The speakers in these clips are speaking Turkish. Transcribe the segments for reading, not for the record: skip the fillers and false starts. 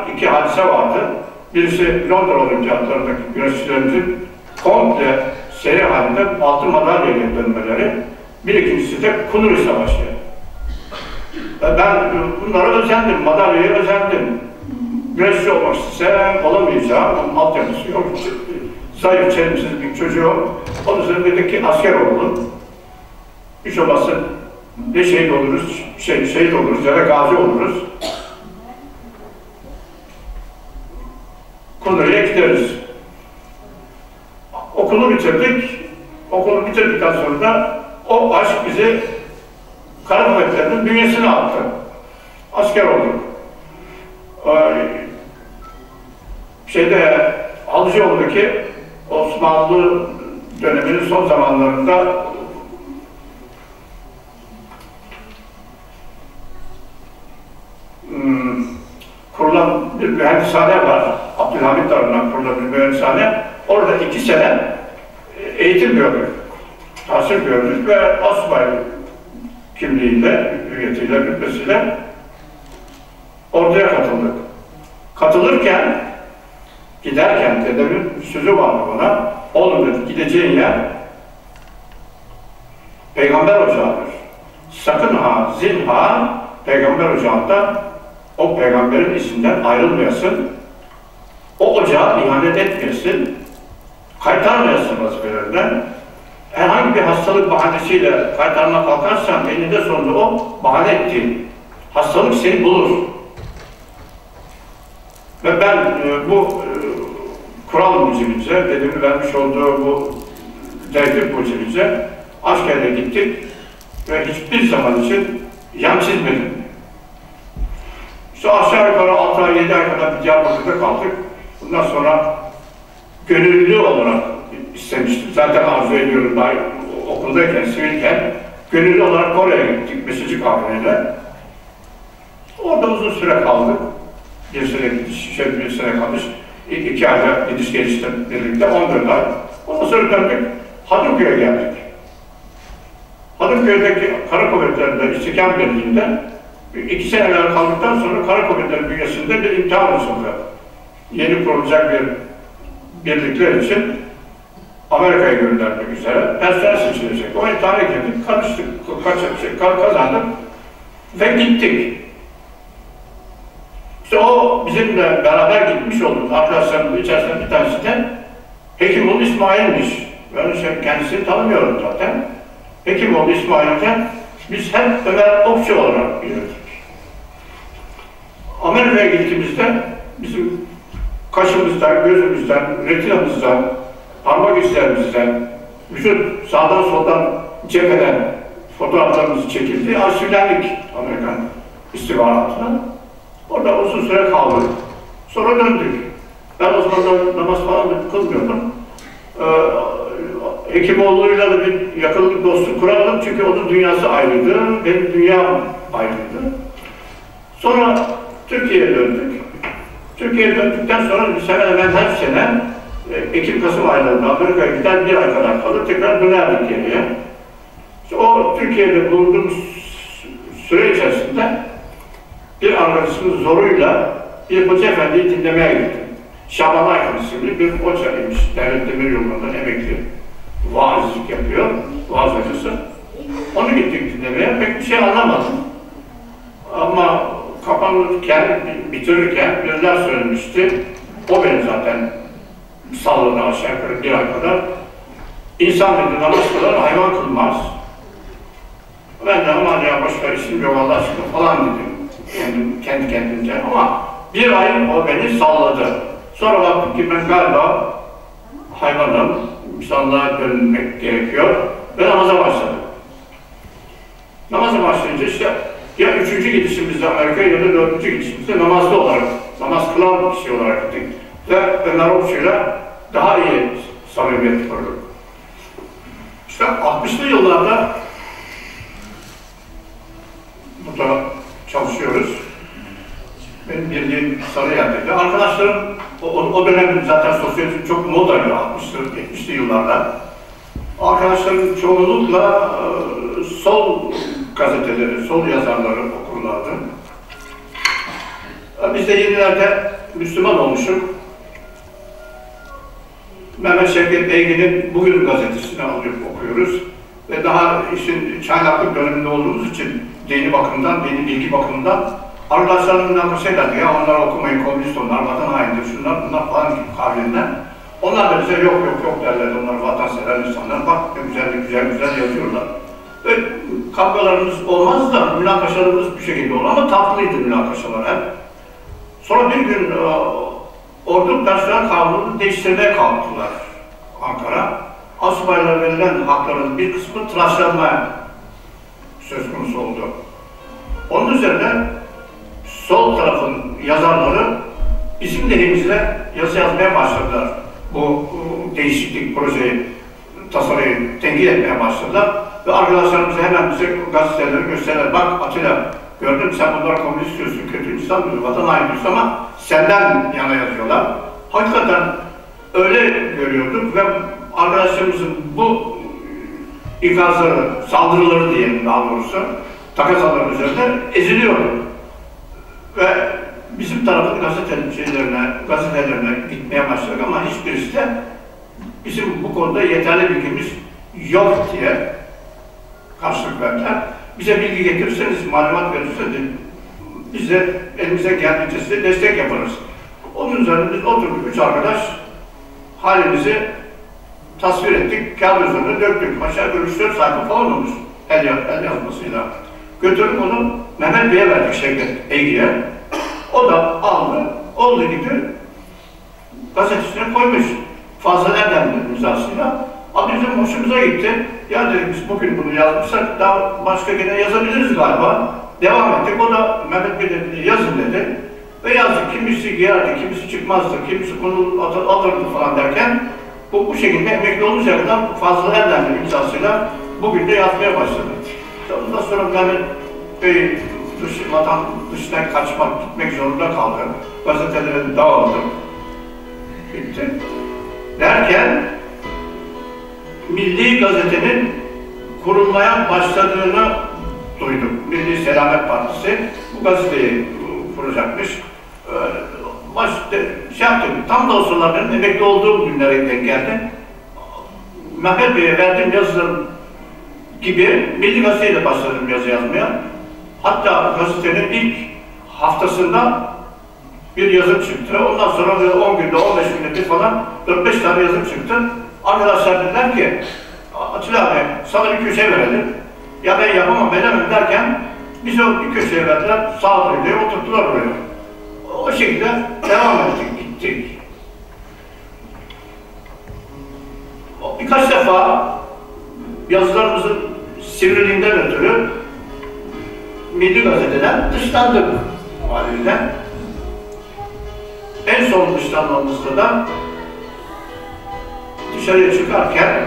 iki hadise vardı. Birisi Londra Olimpiyatlarındaki güreşçilerimizin komple seri halinde altın madalyayla dönmeleri. Bir ikincisi de Kunuri Savaşı. Ben bunlara özendim, madalyaya özendim. Güreşçi olmak istesem olamayacağım, onun altyapısı yok. Zayıf, çelimsiz bir çocuğum. Onun üzerine dedik ki asker olalım. Hiç olmazsa ne şehit oluruz, şehit oluruz ya da gazi oluruz. Kunuri'ye gideriz. Okulu bitirdik. Okulu bitirdikten sonra da o aşk bizi Kara Kuvvetleri'nin bünyesine attı. Asker olduk. Halıcıoğlu'ndaki Osmanlı döneminin son zamanlarında kurulan bir mühendishane var. Abdülhamit tarafından kurulan bir mühendishane. Orada 2 sene eğitim gördük. Tahsil gördük ve asubay kimliğiyle, hüviyetiyle, rütbesiyle orduya katıldık. Katılırken, giderken dedemin sözü vardı bana. Oğlum dedi, gideceğin yer Peygamber Ocağı'dır. Sakın ha, zinha Peygamber Ocağı'nda o Peygamberin izinden ayrılmayasın. O ocağa ihanet etmeyesin. Kaytarmayasın vazifelerinden. Herhangi bir hastalık bahanesiyle kaytarma kalkarsan eninde sonunda o bahane ettiğin hastalık seni bulur. Ve ben bu kural mucibince, dedemin vermiş olduğu bu tertip mucibince askerde gittik ve hiçbir zaman için yan çizmedim. İşte aşağı yukarı 6 ay, 7 ay kadar bir Diyarbakır'da kaldık. Bundan sonra gönüllü olarak istemiştim. Zaten arzu ediyorum daha okuldayken, sivilken gönüllü olarak Kore'ye gittik, Mesajı Kahve'yle. Orada uzun süre kaldık. Bir sene gidiş, bir sene kalmış. 2 ayda gidiş gelişle birlikte 14 ay. Ondan sonra döndük, Hadımköy'e geldik. Hadımköy'deki Kara Kuvvetleri'nde İstiklal Birliği'nde 2 seneler kaldıktan sonra Kara Kuvvetleri bünyesinde bir imtihan açıldı. Yeni kurulacak bir birlikler için Amerika'ya göndermek üzere personel seçilecek. O imtihana girdik, karıştık, kazandık ve gittik. İşte o bizimle beraber gitmiş olduğumuz arkadaşlarımın içerisinden bir tanesi de Hekimoğlu İsmail'miş. Ben kendisini tanımıyorum zaten. Hekimoğlu İsmail'den biz hep Ömer Okçu olarak bilirdik. Amerika'ya gittiğimizde bizim kaşımızdan, gözümüzden, retinamızdan, parmak izlerimizden, bütün sağdan soldan cepheden fotoğraflarımız çekildi, arşivlendik Amerikan istihbaratına. Orada uzun süre kaldık. Sonra döndük. Ben o zaman namaz falan da kılmıyordum. Hekimoğlu'yla da bir yakınlık dostluk kuralım çünkü onun dünyası ayrıydı, benim dünyam ayrıydı. Sonra Türkiye'ye döndük. Türkiye'ye döndükten sonra biz hemen hemen her sene Ekim-Kasım aylarında Amerika'ya gider 1 ay kadar kalır, tekrar dönerdik geriye. İşte o Türkiye'de bulunduğumuz süre içerisinde bir arkadaşımız zoruyla bir hoca efendiyi dinlemeye gittim. Şaban Aykın isimli bir hocaymış. Devlet Demiryolu'ndan emekli. Vaazcılık yapıyor, vaaz hocası. Onu gittik dinlemeye, pek bir şey anlamadım. Ama kapanırken, bitirirken biriler söylemişti. O benim zaten salladı aşağı yukarı 1 ay kadar. İnsan dedi namaz kılar, hayvan kılmaz. Ben de aman ya başka işim yok Allah aşkına falan dedim. Kendi kendimce ama 1 ay o beni salladı. Sonra baktım ki ben galiba hayvanım, insanlığa dönmek gerekiyor ve namaza başladım. Namaza başlayınca işte ya 3. gidişimizde Amerika'ya ya da 4. gidişimizde namazlı olarak, namaz kılan kişi olarak gittik. Ve Ömer Okçu'yla daha iyi samimiyet kurduk. İşte 60'lı yıllarda burada çalışıyoruz. Benim bildiğim Sarıyer'deydi. Arkadaşlarım, o dönem zaten sosyalizm çok modaydı 60'lı, 70'li yıllarda. Arkadaşlarım çoğunlukla sol gazeteleri, sol yazarları okurlardı. Biz de yenilerde Müslüman olmuşum. Mehmet Şevket Eygin'in Bugün gazetesini alıp okuyoruz. Ve daha işin çaylaklık döneminde olduğumuz için dini bakımdan, dini bilgi bakımından arkadaşlarımdan bir şeyler diyor. Onlar okumayın, komünist onlar, vatan hainidir, şunlar bunlar falan gibi kavlinden. Onlar da bize yok derler, onlar vatansever insanlar. Bak ne güzel yazıyorlar. Ve kavgalarımız olmaz da münakaşalarımız bir şekilde olur ama tatlıydı münakaşalar hep. Sonra bir gün Ordu Personel Kanunu'nu değiştirmeye kalktılar Ankara. Asubaylara verilen hakların bir kısmı tıraşlanmaya söz konusu oldu. Onun üzerine sol tarafın yazarları bizim lehimizle yazı yazmaya başladılar. Bu değişiklik projeyi, tasarıyı tenkit etmeye başladılar. Ve arkadaşlarımız hemen bize gazeteleri gösterdiler. Bak Atilla, gördüm sen bunlar komünist diyorsun, kötü insan diyorsun, vatan haini diyorsun ama senden yana yazıyorlar. Hakikaten öyle görüyorduk ve arkadaşlarımızın bu ikazları, saldırıları diyelim daha doğrusu, takazaların üzerinde eziliyordu. Ve bizim tarafın gazetelerine gitmeye başladık ama hiçbirisi de bizim bu konuda yeterli bilgimiz yok diye karşılık verdiler. Bize bilgi getirirseniz, malumat verirseniz biz de elimize geldiğince size destek yaparız. Onun üzerine biz oturduk, 3 arkadaş halimizi tasvir ettik, kağıt üzerine döktük. Aşağı yukarı 3-4 sayfa falan olmuş el yazmasıyla. Götürdük onu Mehmet Bey'e verdik, Şevket Eygi'ye. O da aldı, olduğu gibi gazetesine koymuş. Fazla Erdem'in imzasıyla. Ama bizim hoşumuza gitti. Ya dedik biz bugün bunu yazmışsak daha başka gene yazabiliriz galiba. Devam ettik. O da Mehmet Bey dedi yazın dedi. Ve yazdık. Kimisi giyerdi, kimisi çıkmazdı, kimisi onu atırdı falan derken bu şekilde emekli olunca kadar Fazıl Erdem'in imzasıyla bugün de yazmaya başladı. Ondan sonra Mehmet Bey vatan dışına kaçmak, gitmek zorunda kaldı. Gazetelere dağıldı. Bitti. Derken Milli Gazete'nin kurulmaya başladığını duydum. Milli Selamet Partisi bu gazeteyi kuracakmış. Şey yaptım, tam da o sıralar benim emekli olduğum günlere denk geldi. Mehmet Bey'e verdiğim yazılarım gibi Milli Gazete'yle başladım yazı yazmaya. Hatta gazetenin ilk haftasında bir yazım çıktı. Ondan sonra 10 günde, 15 günde bir falan 4-5 tane yazım çıktı. Arkadaşlar dediler ki, Atilla abi sana bir köşe verelim. Ya ben yapamam, edemem derken bize o bir köşeye verdiler, sağ diye oturttular oraya. O şekilde devam ettik, gittik. Birkaç defa yazılarımızın sivriliğinden ötürü Milli Gazete'den dışlandık haliyle. En son dışlanmamızda da dışarıya çıkarken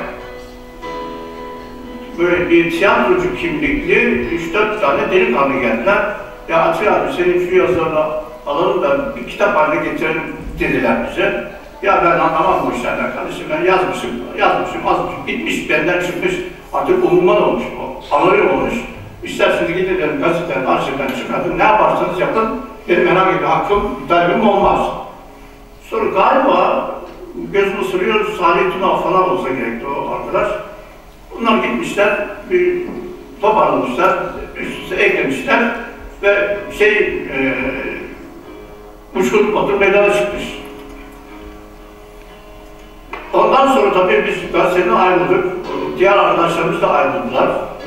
böyle bir tiyatrocu kimlikli 3-4 tane delikanlı geldiler. Ya Atilla abi senin şu yazılarını alalım da bir kitap haline getirelim dediler bize. Ya ben anlamam bu işlerden kardeşim, ben yazmışım, bitmiş, benden çıkmış, artık umurman olmuş o, anarı olmuş. İsterseniz gidin gazetenin arşivden çıkartın, ne yaparsanız yapın, benim herhangi bir hakkım, talebim olmaz. Sonra galiba gözümü ısırıyor, Salih Tuna falan olsa gerekti o arkadaş. Bunlar gitmişler, bir toparlamışlar, üst üste eklemişler ve Uçkun Batur meydana çıkmış. Ondan sonra tabii biz gazeteden ayrıldık, diğer arkadaşlarımız da ayrıldılar.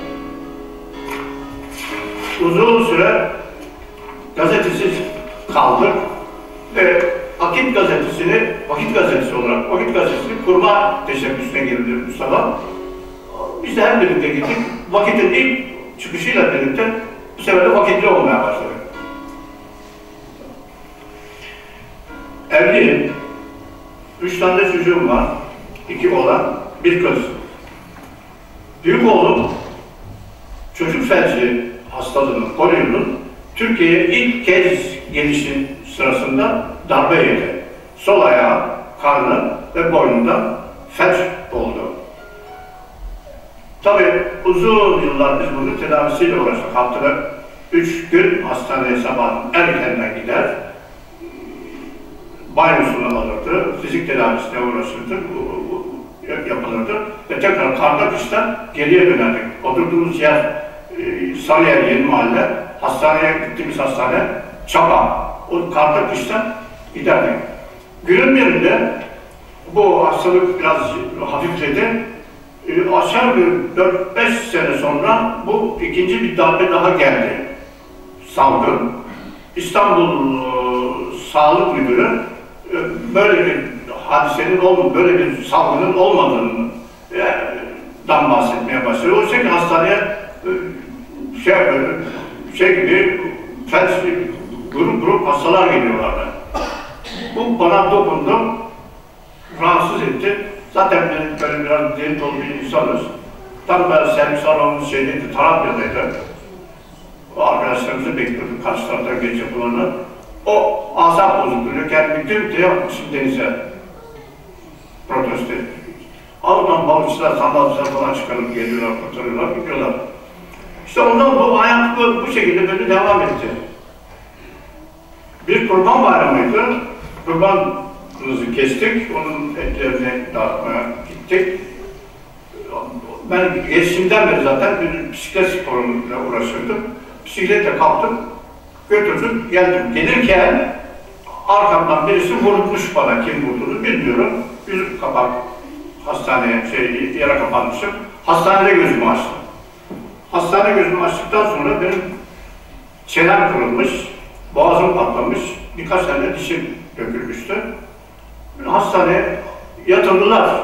Uzun süre gazetesiz kaldık ve Vakit Gazetesi olarak Vakit Gazetesi'ni kurma teşebbüsüne girdi Mustafa. Biz de her birlikte gittik. Vakit'in ilk çıkışıyla birlikte bu sefer de vakitli olmaya başladık. Evliyim. 3 tane de çocuğum var. 2 oğlan, 1 kız. Büyük oğlum çocuk felci hastalığının, polionun Türkiye'ye ilk kez gelişi sırasında darbe yedi. Sol ayağı, karnı ve boynunda felç oldu. Tabii uzun yıllar biz bunun tedavisiyle uğraştık. Haftada 3 gün hastaneye sabah erkenden gider. banyosunu alırdı, fizik tedavisine uğraşırdı, yapılırdı ve tekrar karda kışta geriye dönerdik. Oturduğumuz yer Sarıyer Yeni Mahalle, hastaneye gittiğimiz hastane Çapa. O karda kışta giderdik. Günün birinde bu hastalık biraz hafifledi. Aşağı bir 4-5 sene sonra bu ikinci bir darbe daha geldi. Salgın. İstanbul Sağlık Müdürü böyle bir hadisenin böyle bir salgının olmadığından bahsetmeye başladı. Oysa ki hastaneye şey gibi grup hastalar geliyorlardı. Bu bana dokundu, rahatsız etti. Zaten benim böyle biraz deli dolu bir insanız. Tam ben servis alanımız şeydeydi, Tarabya'daydı. O arkadaşlarımızı bekliyorduk karşı tarafta gece bulanı. O asap bozukluğunu kendimi dümdüz yapmışım denize. Protesto ettik. Oradan balıkçılar, sandalcılar falan çıkarıp geliyorlar, kurtarıyorlar, gidiyorlar. İşte ondan bu hayat bu şekilde böyle devam etti. Bir kurban bayramıydı. Kurbanımızı kestik, onun etlerini dağıtmaya gittik. Ben gençliğimden beri zaten bir bisiklet sporuyla uğraşırdım. Bisikletle kalktım, götürdüm, geldim. Gelirken arkamdan birisi vurmuş bana, kim vurduğunu bilmiyorum. Yüzük kapak, hastaneye, yere kapanmışım. Hastanede gözümü açtım. Hastane gözümü açtıktan sonra benim çenem kırılmış, boğazım patlamış, birkaç tane dişim dökülmüştü. Hastaneye yatırdılar.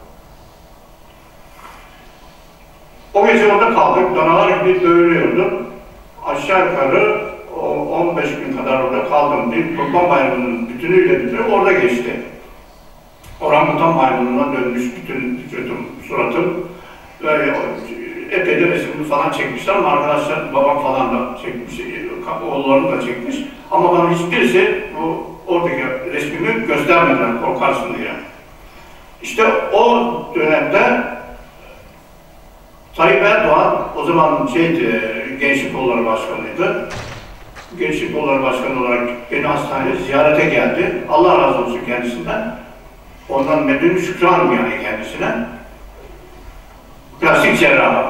O gece orada kaldık, danalar gibi dövülüyordum. Aşağı yukarı 15 gün kadar orada kaldım. Bir Kurban Bayramı'nın bütünüyle orada geçti. Orangutan maymununa dönmüş bütün vücudum, suratım. Epey de resimini falan çekmişler ama arkadaşlar, babam falan da çekmiş, oğullarını da çekmiş. Ama bana hiçbirisi oradaki resmimi göstermediler, korkarsın diye. İşte o dönemde Tayyip Erdoğan, o zaman Gençlik Kolları Başkanı'ydı. Gençlik Kolları Başkanı olarak beni hastaneye ziyarete geldi. Allah razı olsun kendisinden. Ondan meddûn şükran yani kendisine. Plastik cerrahı.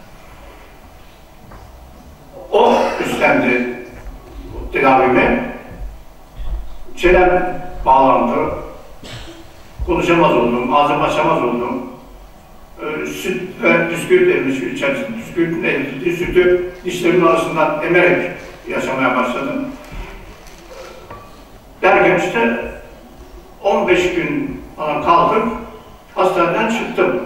O üstlendi tedavimi. Çenem bağlandı. Konuşamaz oldum, ağzım açamaz oldum. Süt ve bisküvit emmiş içerisinde, bisküvitin emildiği sütü dişlerimin arasından emerek yaşamaya başladım. Derken işte 15 gün falan kaldık, hastaneden çıktım.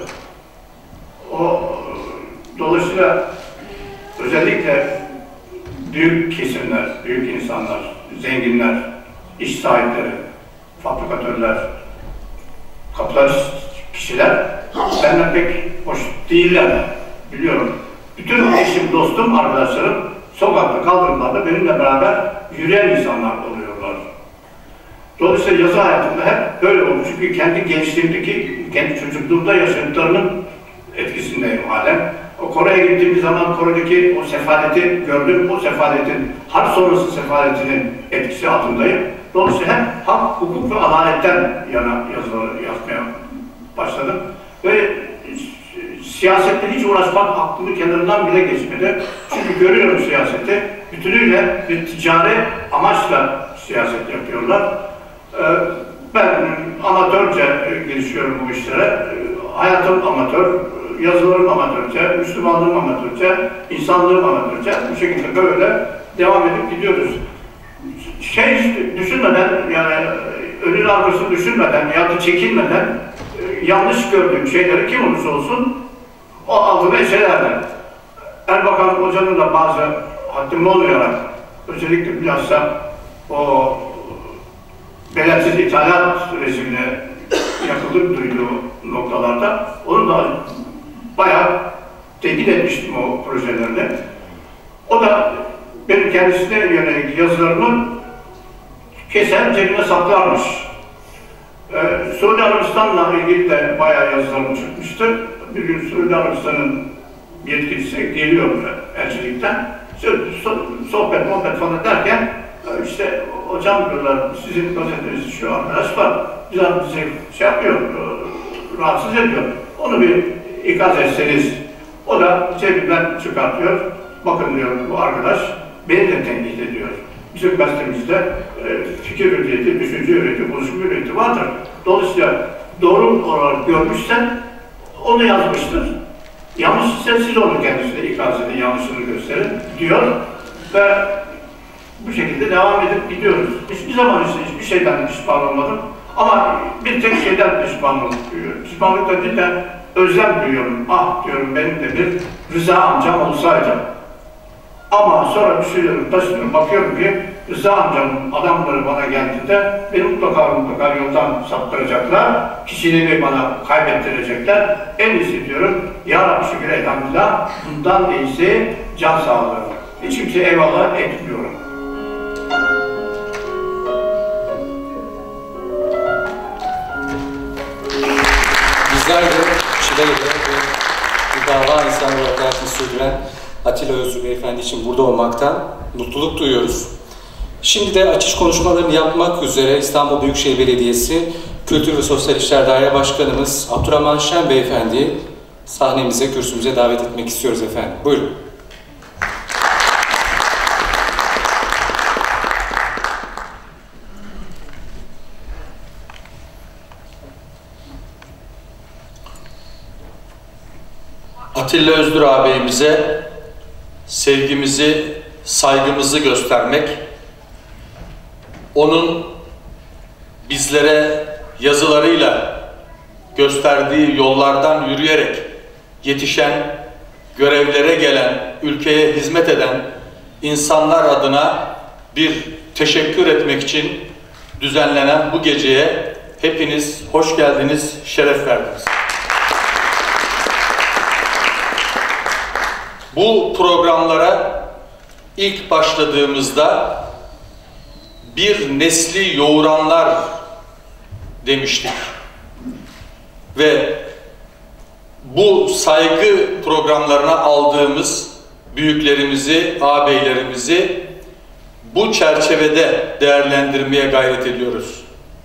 Dolayısıyla özellikle büyük kesimler, büyük insanlar, zenginler, iş sahipleri, fabrikatörler, kapitalist kişiler benden pek hoş değiller, biliyorum. Bütün eşim, dostum, arkadaşlarım sokakta, kaldırımlarda benimle beraber yürüyen insanlar oluyorlar. Dolayısıyla yazı hayatımda hep böyle oldu. Çünkü kendi gençliğimdeki, kendi çocukluğumda yaşadıklarının etkisindeyim halen. O Kore'ye gittiğimiz zaman Kore'deki o sefaleti gördüm, o sefaletin, harp sonrası sefaletinin etkisi altındayım. Dolayısıyla hep hak, hukuk ve adaletten yana yazıları yazmaya başladım. Ve siyasetle hiç uğraşmak aklımın kenarından bile geçmedi. Çünkü görüyorum siyaseti, bütünüyle bir ticari amaçla siyaset yapıyorlar. Ben amatörce girişiyorum bu işlere. Hayatım amatör, yazılarım amatörce, Müslümanlığım amatörce, insanlığım amatörce. Bu şekilde böyle devam edip gidiyoruz. Düşünmeden, yani önün arkasını düşünmeden ya da çekinmeden yanlış gördüğüm şeyleri kim olursa olsun o altına eşelerler. Erbakan Hoca'nın da bazı haddime olmayarak özellikle bilhassa o belirsiz ithalat rejimine yakılıp duyduğu noktalarda onu da bayağı tehdit etmiştim o projelerinde. O da benim kendisine yönelik yazılarımı keser cebine saklarmış. Suudi Arabistan'la ilgili de bayağı yazılarım çıkmıştı. Bir gün Suudi Arabistan'ın yetkilisi geliyor elçilikten. Sohbet falan derken İşte hocam diyorlar, sizin gazetenizde şu arkadaş var, bize şey yapıyor, rahatsız ediyor. Onu bir ikaz etseniz, o da cebinden çıkartıyor. Bakın diyor, bu arkadaş beni de tenkit ediyor. Bizim gazetemizde fikir hürriyeti, düşünce hürriyeti, konuşma hürriyeti vardır. Dolayısıyla doğru olarak görmüşsen onu yazmıştır. Yanlış ise siz onu kendisine ikaz edin, yanlışını gösterin diyor ve bu şekilde devam edip gidiyoruz. Hiçbir zaman hiçbir şeyden pişman olmadım. Ama bir tek şeyden pişmanlık duyuyorum. Pişmanlıkla değil de özlem duyuyorum. Ah diyorum, benim de bir Rıza amcam olsaydı. Ama sonra düşünüyorum, taşıyorum, bakıyorum ki Rıza amcamın adamları bana geldiğinde beni mutlaka yoldan saptıracaklar, kişiliğimi bana kaybettirecekler. En iyisi diyorum, ya Rabbi şükür elhamdülillah, bundan iyisi can sağlığı. Hiç kimseye eyvallah etmiyorum. Bizler de Çile'de bir dava insanı olarak hayatını sürdüren Atilla Özdür Beyefendi için burada olmaktan mutluluk duyuyoruz. Şimdi de açış konuşmalarını yapmak üzere İstanbul Büyükşehir Belediyesi Kültür ve Sosyal İşler Daire Başkanımız Abdurrahman Şen Beyefendi'yi sahnemize, kürsümüze davet etmek istiyoruz efendim. Buyurun. Atilla Özdür ağabeyimize sevgimizi, saygımızı göstermek, onun bizlere yazılarıyla gösterdiği yollardan yürüyerek yetişen, görevlere gelen, ülkeye hizmet eden insanlar adına bir teşekkür etmek için düzenlenen bu geceye hepiniz hoş geldiniz, şeref verdiniz. Bu programlara ilk başladığımızda bir nesli yoğuranlar demiştik. Ve bu saygı programlarına aldığımız büyüklerimizi, ağabeylerimizi bu çerçevede değerlendirmeye gayret ediyoruz.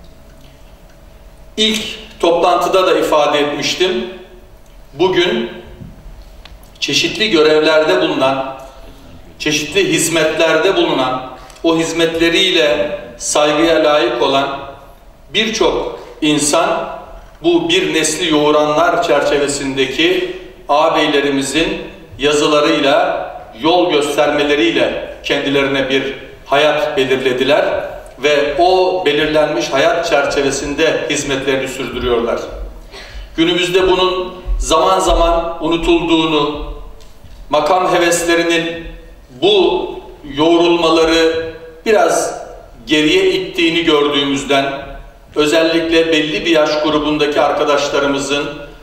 İlk toplantıda da ifade etmiştim. Bugün çeşitli görevlerde bulunan, çeşitli hizmetlerde bulunan, o hizmetleriyle saygıya layık olan birçok insan bu bir nesli yoğuranlar çerçevesindeki ağabeylerimizin yazılarıyla, yol göstermeleriyle kendilerine bir hayat belirlediler ve o belirlenmiş hayat çerçevesinde hizmetlerini sürdürüyorlar. Günümüzde bunun zaman zaman unutulduğunu, makam heveslerinin bu yoğrulmaları biraz geriye ittiğini gördüğümüzden, özellikle belli bir yaş grubundaki arkadaşlarımızın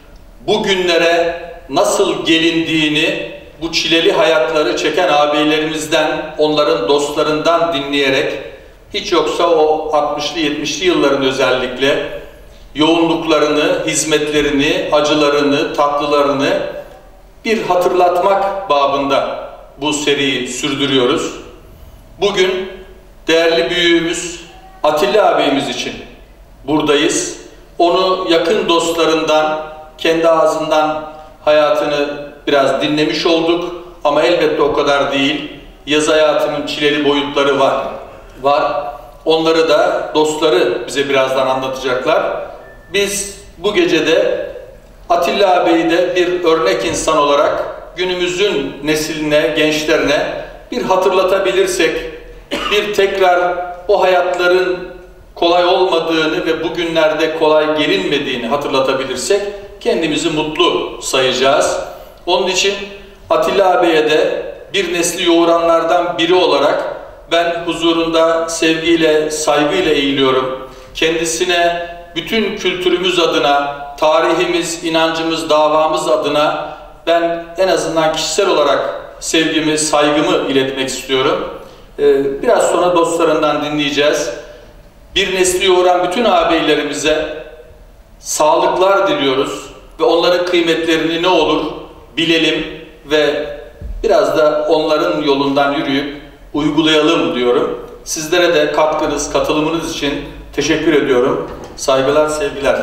bugünlere nasıl gelindiğini bu çileli hayatları çeken ağabeylerimizden, onların dostlarından dinleyerek, hiç yoksa o 60'lı 70'li yılların özellikle yoğunluklarını, hizmetlerini, acılarını, tatlılarını bir hatırlatmak babında bu seriyi sürdürüyoruz. Bugün değerli büyüğümüz Atilla ağabeyimiz için buradayız. Onu yakın dostlarından, kendi ağzından hayatını biraz dinlemiş olduk ama elbette o kadar değil. Yaz hayatının çileli boyutları var. Onları da dostları bize birazdan anlatacaklar. Biz bu gecede Atilla ağabeyi de bir örnek insan olarak günümüzün nesline, gençlerine bir hatırlatabilirsek, bir tekrar o hayatların kolay olmadığını ve bugünlerde kolay gelinmediğini hatırlatabilirsek kendimizi mutlu sayacağız. Onun için Atilla ağabeye de bir nesli yoğuranlardan biri olarak ben huzurunda sevgiyle, saygıyla eğiliyorum. Kendisine bütün kültürümüz adına, tarihimiz, inancımız, davamız adına ben en azından kişisel olarak sevgimi, saygımı iletmek istiyorum. Biraz sonra dostlarından dinleyeceğiz. Bir nesli yoğuran bütün ağabeylerimize sağlıklar diliyoruz ve onların kıymetlerini ne olur bilelim ve biraz da onların yolundan yürüyüp uygulayalım diyorum. Sizlere de katkınız, katılımınız için teşekkür ediyorum. Saygılar, sevgiler.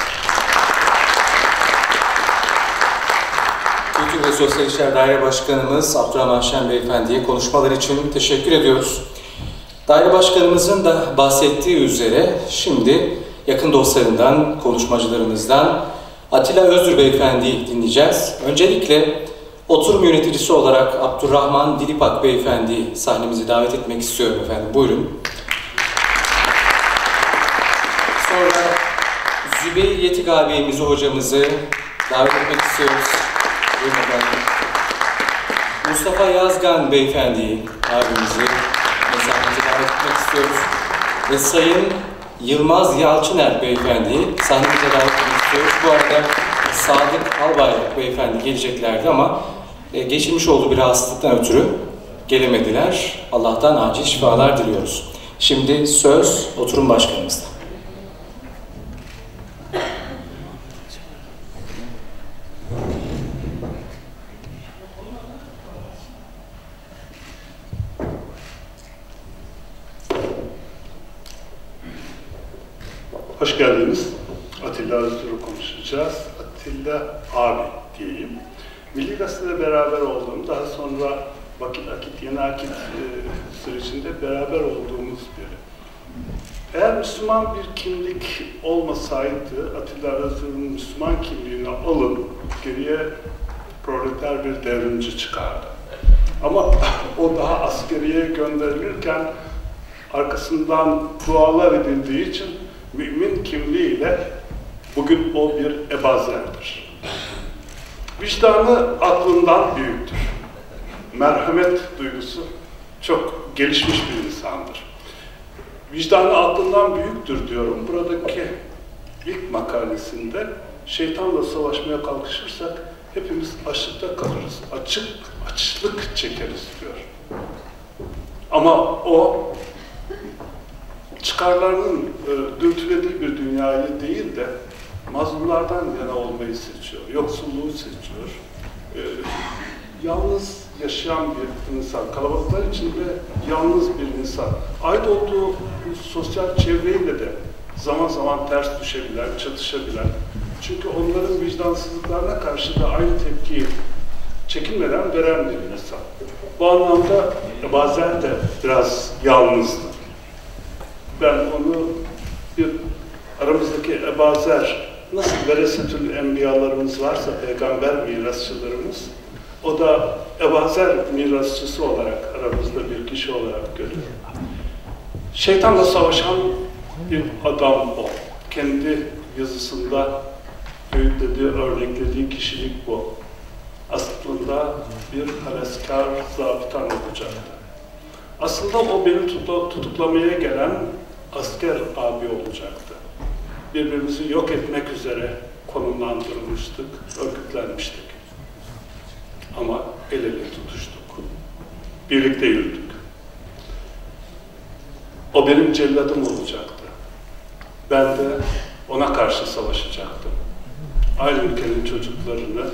Kültür ve Sosyal İşler Daire Başkanımız Abdurrahman Şen Beyefendi'ye konuşmalar için teşekkür ediyoruz. Daire Başkanımızın da bahsettiği üzere şimdi yakın dostlarından, konuşmacılarımızdan Atilla Özdür Beyefendi'yi dinleyeceğiz. Öncelikle oturum yöneticisi olarak Abdurrahman Dilipak Beyefendi'yi sahnemize davet etmek istiyorum efendim. Buyurun. Sonra Zübeyir Yetik ağabeyimizi, hocamızı davet etmek istiyoruz. Buyurun efendim. Mustafa Yazgan Beyefendi'yi, abimizi sahnemize davet etmek istiyoruz. Ve Sayın Yılmaz Yalçıner Beyefendi'yi sahnemize davet etmek istiyoruz. Bu arada Sadık Albayrak Beyefendi geleceklerdi ama geçirmiş olduğu bir rahatsızlıktan ötürü gelemediler. Allah'tan acil şifalar diliyoruz. Şimdi söz oturum başkanımızda. Hoş geldiniz. Atilla Özdür'ü konuşacağız. Atilla abi diyeyim. Milli Gazete'de beraber olduğum, daha sonra Vakit Akit, Yeni Akit sürecinde beraber olduğumuz biri. Eğer Müslüman bir kimlik olmasaydı, Atilla Özdür'ün Müslüman kimliğini alın, geriye proleter bir devrimci çıkardı. Ama o daha askeriye gönderilirken arkasından dualar edildiği için mümin kimliğiyle bugün o bir ebazerdir. Vicdanı aklından büyüktür. Merhamet duygusu çok gelişmiş bir insandır. Vicdanı aklından büyüktür diyorum. Buradaki ilk makalesinde şeytanla savaşmaya kalkışırsak hepimiz açlıkta kalırız. Açlık çekeriz diyor. Ama o çıkarlarının dürtülediği bir dünyayı değil de mazlumlardan yana olmayı seçiyor, yoksulluğu seçiyor. Yalnız yaşayan bir insan, kalabalıklar içinde yalnız bir insan. Ait olduğu sosyal çevreyle de zaman zaman ters düşebilen, çatışabilen. Çünkü onların vicdansızlıklarına karşı da aynı tepkiyi çekinmeden veren bir insan. Bu anlamda bazen de biraz yalnızdı. Ben onu bir aramızdaki ebazer, nasıl veresetül enbiyalarımız varsa peygamber mirasçılarımız, o da ebazer mirasçısı olarak aramızda bir kişi olarak görüyorum. Şeytanla savaşan bir adam o. Kendi yazısında öğütlediği, örneklediği kişilik bu. Aslında bir haleskar zabıtan olacaktı. Aslında o beni tutuklamaya gelen asker abi olacaktı. Birbirimizi yok etmek üzere konumlandırılmıştık, örgütlenmiştik. Ama el ele tutuştuk. Birlikte yürüdük. O benim celladım olacaktı. Ben de ona karşı savaşacaktım. Aynı ülkenin çocuklarını,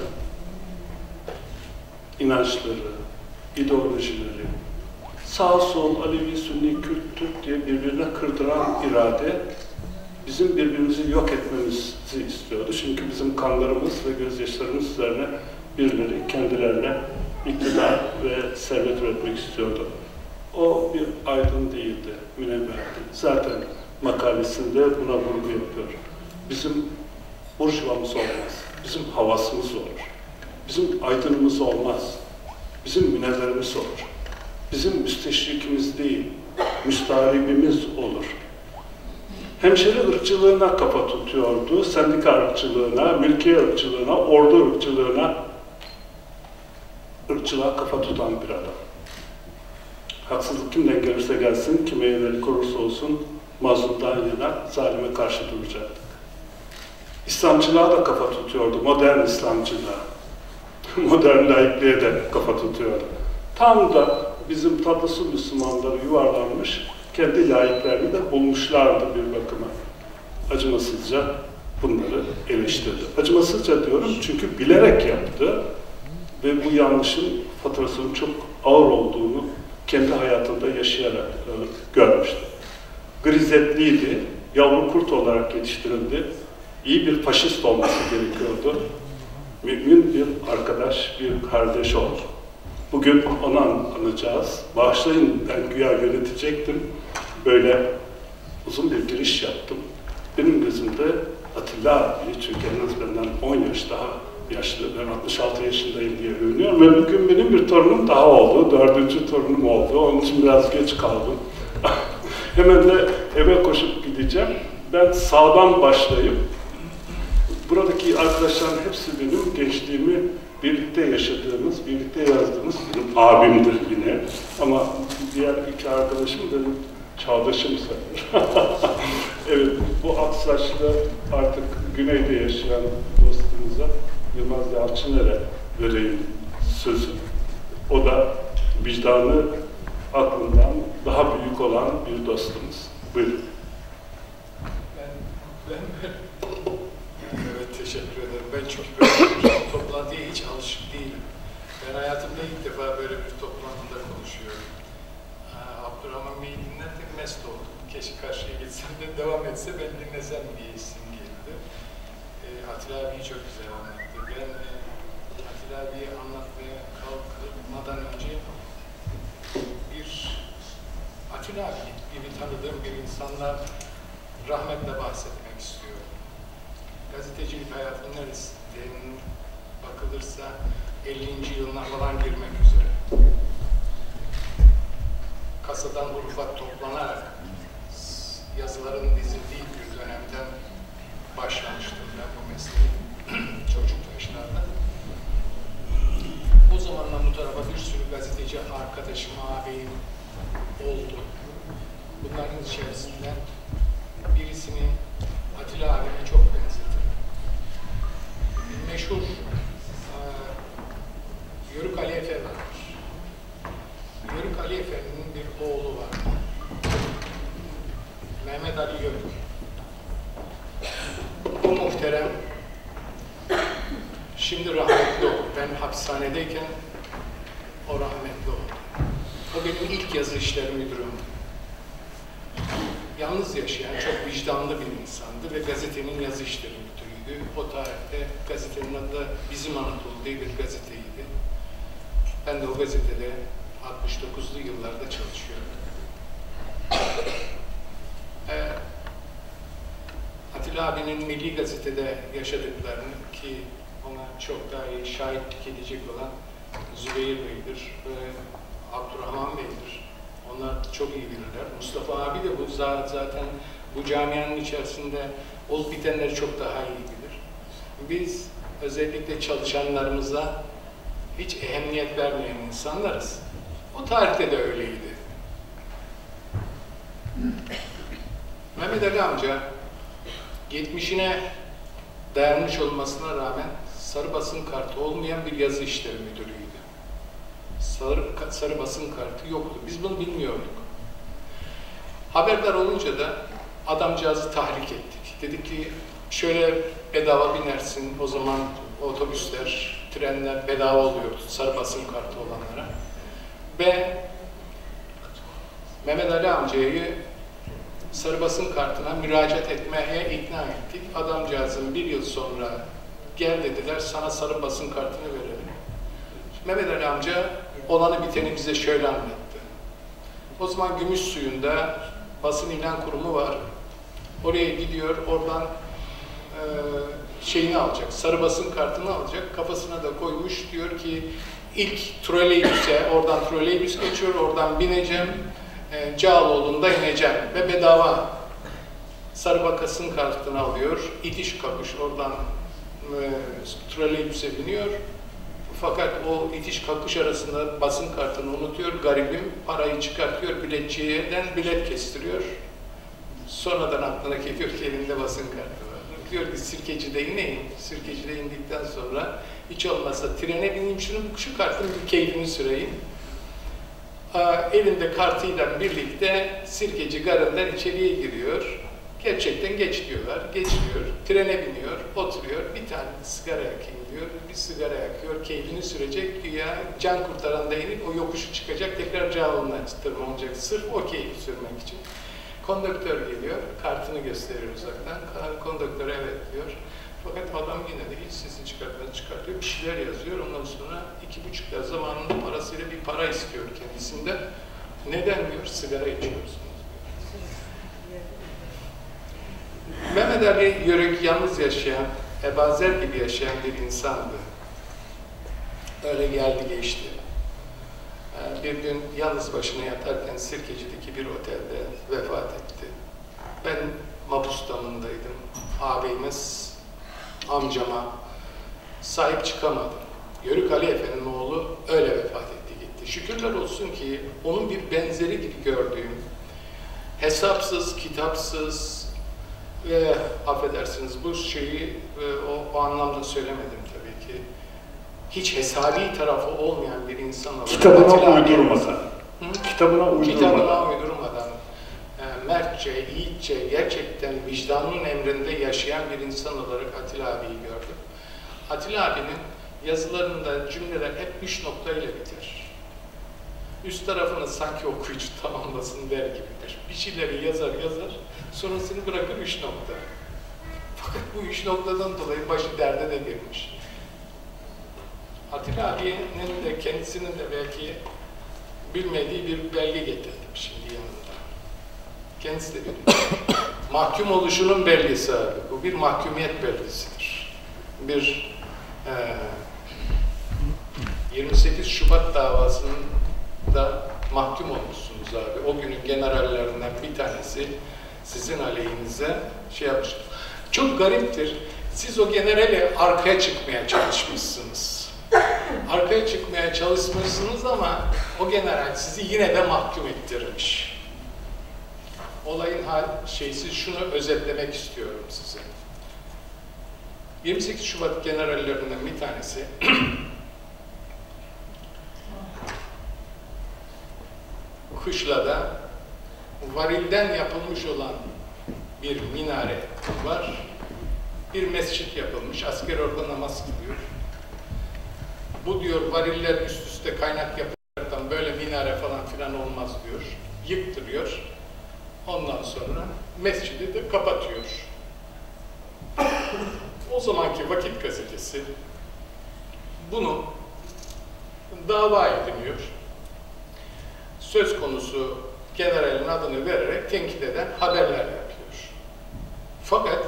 inançları, ideolojileri, sağ sol, Alevi, Sünni, Kürt, Türk diye birbirine kırdıran irade bizim birbirimizi yok etmemizi istiyordu. Çünkü bizim kanlarımız ve gözyaşlarımız üzerine birileri kendilerine iktidar ve servet üretmek istiyordu. O bir aydın değildi, münevverdi. Zaten makalesinde buna vurgu yapıyor. Bizim burjuvamız olmaz, bizim havasımız olur. Bizim aydınımız olmaz, bizim münevverimiz olur. Bizim müsteşrikimiz değil, müstahribimiz olur. Hemşeri ırkçılığına kafa tutuyordu, sendika ırkçılığına, mülkiye ırkçılığına, ordu ırkçılığa kafa tutan bir adam. Haksızlık kimden gelirse gelsin, kime yönelik olursa olsun, mazlumdan yana zalime karşı duracaktık. İslamcılığa da kafa tutuyordu, modern İslamcılığa. Modern laikliğe de kafa tutuyordu. Tam da bizim tatlısı Müslümanları yuvarlanmış, kendi laiklerini de bulmuşlardı bir bakıma. Acımasızca bunları eleştirdi. Acımasızca diyorum çünkü bilerek yaptı ve bu yanlışın faturasının çok ağır olduğunu kendi hayatında yaşayarak görmüştü. Grizetliydi, yavru kurt olarak yetiştirildi. İyi bir faşist olması gerekiyordu. Mümin bir arkadaş, bir kardeş oldu. Bugün onu anacağız. Bağışlayın, ben güya yönetecektim. Böyle uzun bir giriş yaptım. Benim gözümde Atilla abi, çünkü en az benden 10 yaş daha yaşlı, ben 66 yaşındayım diye övünüyorum ve bugün benim bir torunum daha oldu, 4. torunum oldu, onun için biraz geç kaldım. Hemen de eve koşup gideceğim. Ben sağdan başlayıp, buradaki arkadaşların hepsi benim gençliğimi birlikte yaşadığımız, birlikte yazdığımız benim abimdir yine. Ama diğer iki arkadaşım benim çağdaşım sayılır. Evet, bu ak saçlı artık güneyde yaşayan dostumuza Yılmaz Yalçıner'e vereyim sözü. O da vicdanı aklından daha büyük olan bir dostumuz. Buyurun. Evet, teşekkür ederim. Ben çünkü böyle bir toplantıya hiç alışık değilim. Ben hayatımda ilk defa böyle bir toplantıda konuşuyorum. Abdurrahman Bey'i dinlerken mest oldum. Keşke karşıya gitsem de devam etse ben dinlesem diye isim geldi. Atilla abiyi çok güzel anlattı. Ben Atilla abiyi anlatmaya kalkmadan önce bir Atilla abi gibi tanıdığım bir insanla rahmetle bahsetmek istiyorum. Gazetecilik hayatının neresinden bakılırsa 50. yılına falan girmek üzere. Kasadan hurufa toplanarak yazıların dizildiği bir dönemden başlamıştım ben bu mesleği çocuk yaşlarda. O zamandan bu tarafa bir sürü gazeteci arkadaşım, ağabeyim oldu. Bunların içerisinde birisini Atilla abime çok benzetir. Meşhur Yörük Ali Efe vardır. Yörük Ali Efe'nin bir oğlu var. Mehmet Ali Yörük. Bu muhterem şimdi rahmetli oldu. Ben hapishanedeyken o rahmetli oldu. O benim ilk yazı işleri müdürüm. Yalnız yaşayan, çok vicdanlı bir insandı ve gazetenin yazı işleri müdürüydü. O tarihte gazetenin adı da Bizim Anadolu diye bir gazeteydi. Ben de o gazetede 69'lu yıllarda çalışıyorum. Atilla abinin Milli Gazete'de yaşadıklarını ki ona çok daha iyi şahitlik edecek olan Zübeyir Bey'dir ve Abdurrahman Bey'dir. Onlar çok iyi bilirler. Mustafa abi de bu zaten bu camianın içerisinde olup bitenleri çok daha iyi bilir. Biz özellikle çalışanlarımıza hiç ehemmiyet vermeyen insanlarız. O tarihte de öyleydi. Mehmet Ali amca 70'ine dayanmış olmasına rağmen sarı basın kartı olmayan bir yazı işleri müdürüydü. Sarı basın kartı yoktu. Biz bunu bilmiyorduk. Haberdar olunca da adamcağızı tahrik ettik. Dedik ki şöyle bedava binersin. O zaman otobüsler, trenler bedava oluyordu sarı basın kartı olanlara. Ve Mehmet Ali amcayı sarı basın kartına müracaat etmeye ikna ettik. Adamcağızın bir yıl sonra gel dediler, sana sarı basın kartını verelim. Mehmet Ali amca olanı biteni bize şöyle anlattı. O zaman Gümüşsuyu'nda basın ilan kurumu var. Oraya gidiyor, oradan şeyini alacak, sarı basın kartını alacak, kafasına da koymuş, diyor ki ilk troleybüse, oradan troleybüs geçiyor, oradan bineceğim, Cağaloğlu'nda ineceğim ve bedava sarı basın kartını alıyor, itiş kakış oradan troleybüse biniyor. Fakat o itiş kakış arasında basın kartını unutuyor, garibim parayı çıkartıyor, biletçiden bilet kestiriyor. Sonradan aklına geliyor ki elinde basın kartı var. Diyor ki Sirkeci'de ineyim. Sirkeci'de indikten sonra hiç olmazsa trene bineyim, şu kartın bir keyfini süreyim. Elinde kartıyla birlikte Sirkeci garından içeriye giriyor. Gerçekten geç diyorlar. Geçiyor, trene biniyor, oturuyor, bir tane sigara yakayım diyor, bir sigara yakıyor, keyfini sürecek, güya can kurtaran da inip o yokuşu çıkacak, tekrar Cağaloğlu'na tırmanacak, sırf o keyfi sürmek için. Konduktör geliyor, kartını gösteriyor uzaktan, konduktör evet diyor. Fakat adam yine de hiç sesini çıkartıyor, bir şeyler yazıyor, ondan sonra 2,5 lira zamanında parasıyla bir para istiyor kendisinden. Neden diyor, sigara içiyorsunuz. Mehmet Ali Yörük yalnız yaşayan, Ebazer gibi yaşayan bir insandı. Öyle geldi geçti. Bir gün yalnız başına yatarken Sirkeci'deki bir otelde vefat etti. Ben mapus damındaydım. Ağabeyimiz, amcama sahip çıkamadım. Yörük Ali Efe'nin oğlu öyle vefat etti gitti. Şükürler olsun ki onun bir benzeri gibi gördüğüm, hesapsız, kitapsız, ve affedersiniz bu şeyi o anlamda söylemedim tabii ki. Hiç hesabi tarafı olmayan bir insan olarak. Kitabına uydurmadan. Kitabına uydurmadan. Mertçe, yiğitçe, gerçekten vicdanın emrinde yaşayan bir insan olarak Atilla abiyi gördüm. Atilla abinin yazılarında cümleler hep 3 noktayla biter. Üst tarafını sanki okuyucu tamamlasın der gibidir. Bir şeyleri yazar, sonrasını bırakır 3 nokta. Fakat bu 3 noktadan dolayı başı derde de girmiş. Atilla abinin de kendisinin de belki bilmediği bir belge getirdim şimdi yanında. Kendisi de bilmiyor. Mahkum oluşunun belgesi abi. Bu bir mahkumiyet belgesidir. Bir 28 Şubat davasının da mahkum olmuşsunuz abi. O günün generallerinden bir tanesi sizin aleyhinize şey yapmış. Çok gariptir. Siz o generale arkaya çıkmaya çalışmışsınız. Arkaya çıkmaya çalışmışsınız ama o general sizi yine de mahkum ettirmiş. Olayın şeysi şunu özetlemek istiyorum size. 28 Şubat generallerinden bir tanesi Kışla'da varilden yapılmış olan bir minare var. Bir mescit yapılmış. Asker orada namaz kılıyor. Bu diyor variller üst üste kaynak yaparaktan böyle minare falan filan olmaz diyor. Yıktırıyor. Ondan sonra mescidi de kapatıyor. O zamanki Vakit Gazetesi bunu dava ediniyor. Söz konusu generalin adını vererek tenkit eden haberler yapıyor. Fakat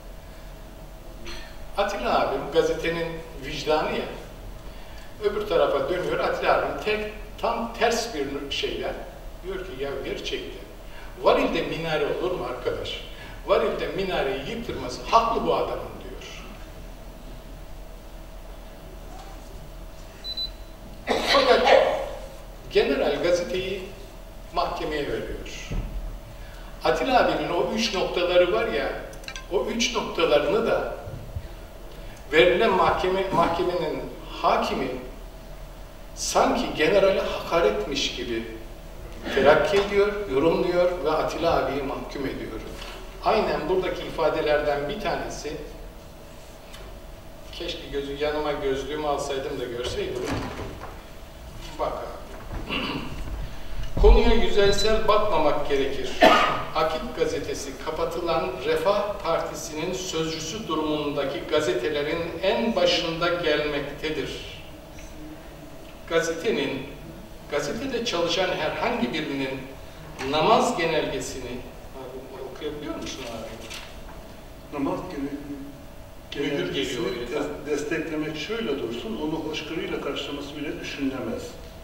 Atilla abim gazetenin vicdanı ya, öbür tarafa dönüyor. Atilla abim tam ters bir şeyler diyor ki ya gerçekten varilde minare olur mu arkadaş? Varilde minareyi yıktırması haklı bu adamın diyor. Fakat general gazeteyi mahkemeye veriyor. Atilla abinin o 3 noktaları var ya, o 3 noktalarını da verilen mahkemenin hakimi sanki generale hakaretmiş gibi terakki ediyor, yorumluyor ve Atilla abiyi mahkum ediyor. Aynen buradaki ifadelerden bir tanesi, keşke yanıma gözlüğümü alsaydım da görseydim. Bak abi. Konuya yüzeysel bakmamak gerekir. Akit gazetesi kapatılan Refah Partisi'nin sözcüsü durumundaki gazetelerin en başında gelmektedir. Gazetede çalışan herhangi birinin namaz genelgesini okuyabiliyor musun abi? Namaz genelgesini desteklemek şöyle dursun, onu hoşgörüyle karşılaması bile düşünülemez.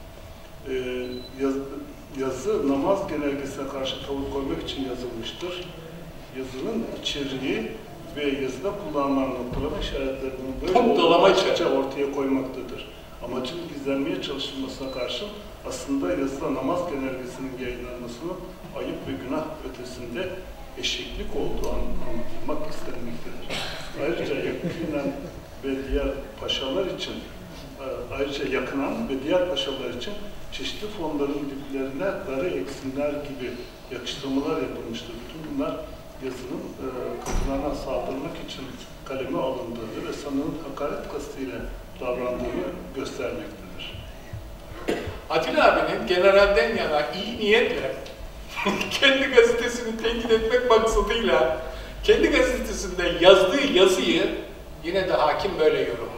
Yazı namaz genelgesine karşı tavır koymak için yazılmıştır. Yazının içeriği ve yazıda kullanılan noktalama işaretlerini böyle ortaya koymaktadır. Amacın gizlenmeye çalışılmasına karşın aslında yazıda namaz genelgesinin yayınlanmasının ayıp ve günah ötesinde eşeklik olduğu anlatılmak istenmektedir. Ayrıca yakınan ve diğer paşalar için yakınan ve diğer paşalar için çeşitli fonların diplerine darı eksinler gibi yakıştırmalar yapılmıştır. Bütün bunlar yazının kadınlarına saldırmak için kaleme alındığını ve sanığın hakaret kastıyla davrandığını göstermektedir. Atilla abinin generalden yana iyi niyetle kendi gazetesini tenkit etmek maksadıyla kendi gazetesinde yazdığı yazıyı yine de hakim böyle yorumluyor.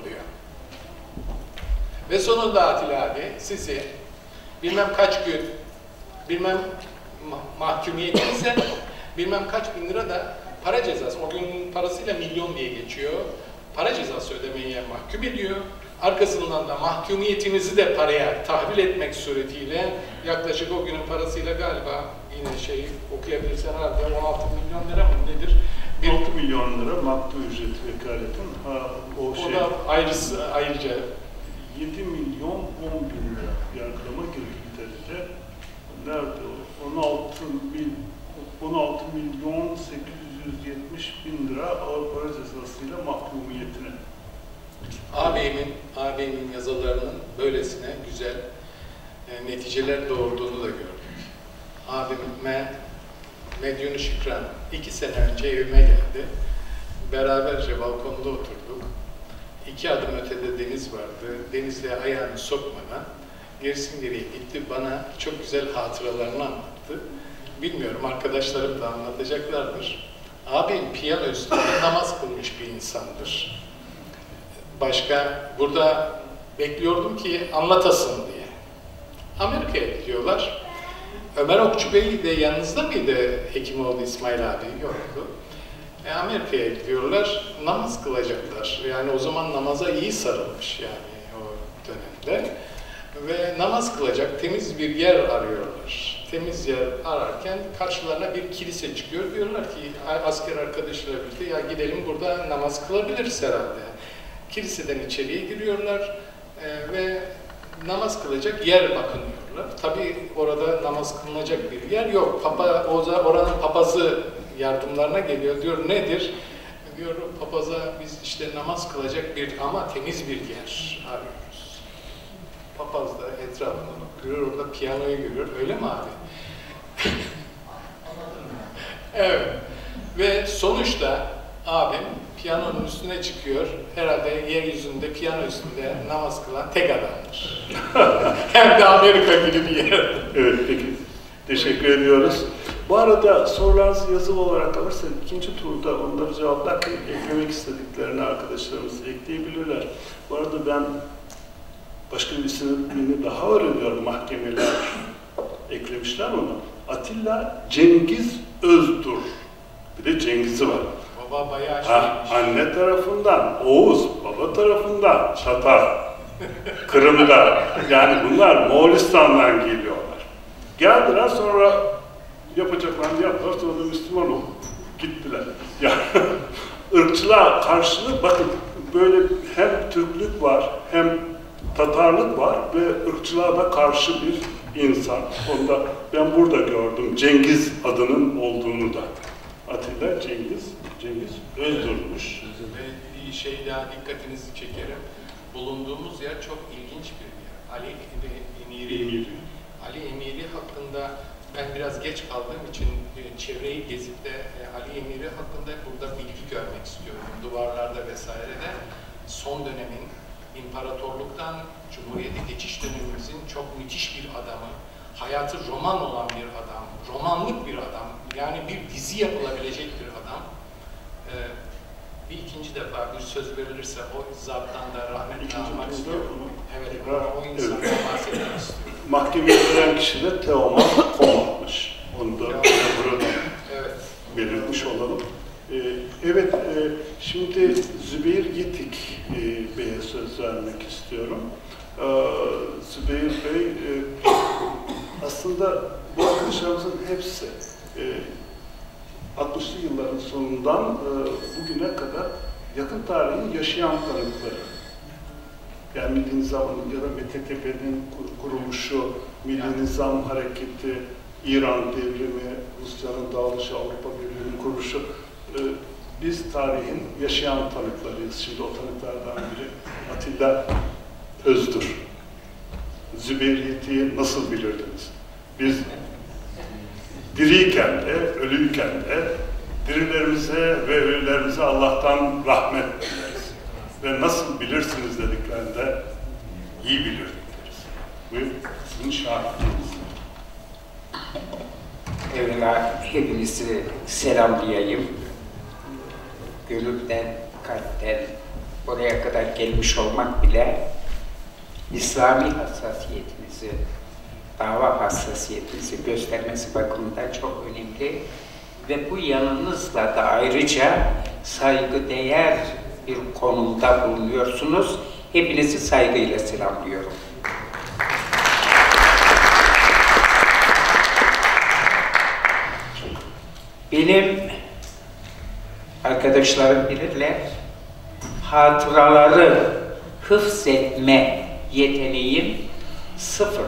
Ve sonunda Atilla abi sizi bilmem kaç gün, bilmem mahkumiyetinize, bilmem kaç bin lira da para cezası, o günün parasıyla milyon diye geçiyor, para cezası ödemeye mahkum ediyor. Arkasından da mahkumiyetinizi de paraya tahvil etmek suretiyle yaklaşık o günün parasıyla galiba yine okuyabilirsen herhalde 16 milyon lira mı nedir? 6 milyon lira maktu ücreti vekaletin. O da ayrıca 7 milyon 10 bin lira yargılama girdiklerinde nerede o? 16 milyon 870 bin lira ağır para cezasıyla mahkumiyetine. Ağabeyimin yazılarının böylesine güzel neticeler doğurduğunu da gördük. Abime Medyun Şükran 2 sene önce evime geldi. Beraberce balkonda oturduk. 2 adım ötede deniz vardı. Denizde ayağını sokmadan gerisin geriye gitti. Bana çok güzel hatıralarını anlattı. Bilmiyorum, arkadaşlarım da anlatacaklardır. Abim piyano üstünde namaz kılmış bir insandır. Başka, burada bekliyordum ki anlatasın diye. Amerika'ya gidiyorlar. Ömer Okçu Bey de yanınızda mıydı Hekimoğlu İsmail abi? Yoktu. Amerika'ya gidiyorlar, namaz kılacaklar. Yani o zaman namaza iyi sarılmış yani o dönemde. Ve namaz kılacak temiz bir yer arıyorlar. Temiz yer ararken karşılarına bir kilise çıkıyor. Diyorlar ki asker arkadaşıyla birlikte ya gidelim burada namaz kılabiliriz herhalde. Kiliseden içeriye giriyorlar ve namaz kılacak yer bakınıyorlar. Tabii orada namaz kılınacak bir yer yok. Oranın papazı yardımlarına geliyor. Diyor nedir? Diyor papaza biz işte namaz kılacak bir ama temiz bir yer arıyoruz. Papaz da etrafına bakıyor. Orada piyanoyu görüyor. Öyle mi abi? Evet. Ve sonuçta abim piyanonun üstüne çıkıyor. Herhalde yeryüzünde piyano üstünde namaz kılan tek adamdır. Hem de Amerika gibi bir yer. Evet, peki. Teşekkür ediyoruz. Bu arada sorularınızı yazılı olarak alırsak ikinci turda onları cevaplarken eklemek istediklerini arkadaşlarımız ekleyebilirler. Bu arada ben başka birisini daha öğreniyorum, mahkemeler eklemişler onu. Atilla Cengiz Özdur. Bir de Cengiz'i var. Baba bayağı şeymiş. Anne tarafından Oğuz, baba tarafından Tatar, Kırım'da. Yani bunlar Moğolistan'dan geliyorlar. Geldiler sonra yapacaklarını yaptılar, sonra da Müslüman olup gittiler. Yani ırkçılığa karşılık bakın böyle hem Türklük var hem Tatarlık var ve ırkçılığa da karşı bir insan. Onda ben burada gördüm Cengiz adının olduğunu da. Atilla Cengiz Özdurmuş. Ve bir şey daha dikkatinizi çekerim. Bulunduğumuz yer çok ilginç bir yer. Ali Emiri hakkında ben biraz geç kaldığım için çevreyi gezip de Ali Emiri hakkında burada bilgi görmek istiyorum. Duvarlarda vesairede son dönemin imparatorluktan Cumhuriyet'e geçiş dönemimizin çok müthiş bir adamı, hayatı roman olan bir adam, romanlık bir adam, yani bir dizi yapılabilecek bir adam. Bir ikinci defa bir söz verilirse o zattan da rahmetle almak istiyorum. Evet, o insandan bahsetmek istiyorum. Mahkemeye gelen kişi de Teoman Koma'mış. Onu da burada belirtmiş olalım. Evet, şimdi Zübeyir Yitik Bey'e söz vermek istiyorum. Zübeyir Bey, aslında bu arkadaşlarımızın hepsi 60'lı yılların sonundan bugüne kadar yakın tarihin yaşayan tanıkları. Yani Milli Nizam'ın ya da MTTP'nin kuruluşu, Milli Nizam Hareketi, İran devrimi, Rusya'nın dağılışı, Avrupa Birliği'nin kuruluşu, biz tarihin yaşayan tanıklarıyız. Şimdi o tanıklardan biri Atilla Özdur. Zübeyir Yitik'i nasıl bilirdiniz? Biz diriyken de, ölüyken de Dirilerimize ve ölülerimize Allah'tan rahmet dileriz. Ve nasıl bilirsiniz dediklerinde iyi bilirdik deriz. Buyurun, sizin şahitliğiniz. Evvela hepinizi selamlayayım. Gönülden, kalpten buraya kadar gelmiş olmak bile İslami hassasiyetinizi, dava hassasiyetinizi göstermesi bakımından çok önemli. Ve bu yanınızla da ayrıca saygıdeğer bir konumda bulunuyorsunuz. Hepinizi saygıyla selamlıyorum. Benim arkadaşlarım bilirler, hatıraları hıfzetme yeteneğim sıfır.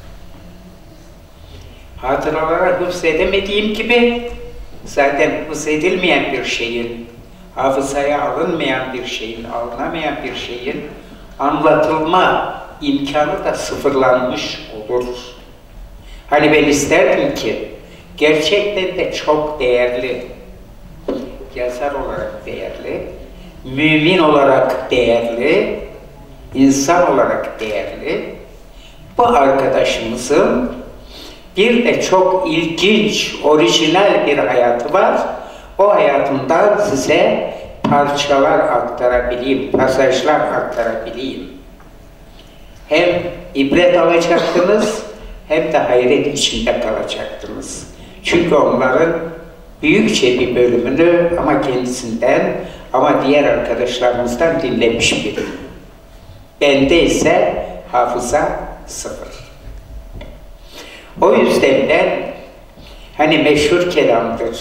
Hatıraları hıfzedemediğim gibi zaten hıfzedilmeyen bir şeyin, hafızaya alınmayan bir şeyin, alınamayan bir şeyin anlatılma imkanı da sıfırlanmış olur. Hani ben isterdim ki gerçekten de çok değerli, yazar olarak değerli, mümin olarak değerli, insan olarak değerli bu arkadaşımızın bir de çok ilginç, orijinal bir hayatı var. O hayatından size parçalar aktarabileyim, pasajlar aktarabileyim. Hem ibret alacaktınız, hem de hayret içinde kalacaktınız. Çünkü onların büyükçe bir bölümünü ama kendisinden ama diğer arkadaşlarımızdan dinlemiş biri. Bende ise hafıza sıfır. O yüzden ben hani meşhur kelamdır.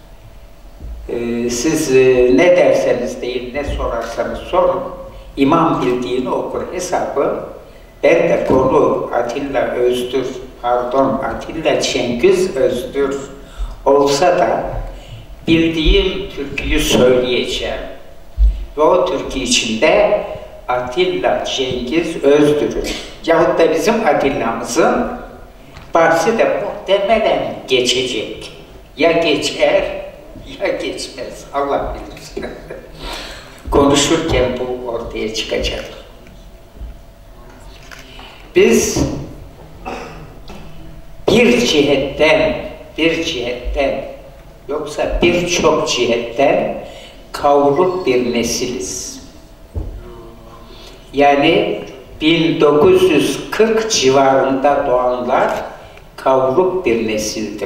Siz ne derseniz deyin, ne sorarsanız sorun. İmam bildiğini okur hesabı. Ben de konu Atilla Cengiz Özdür olsa da bildiğim türküyü söyleyeceğim. Ve o türkü içinde Atilla Cengiz Özdür'ün yahut da bizim Atilla'mızın bahsi de muhtemelen geçecek. Ya geçer ya geçmez. Allah bilir. Konuşurken bu ortaya çıkacak. Biz bir cihetten yoksa birçok cihetten kavruk bir nesiliz. Yani 1940 civarında doğanlar kavruk bir nesildir.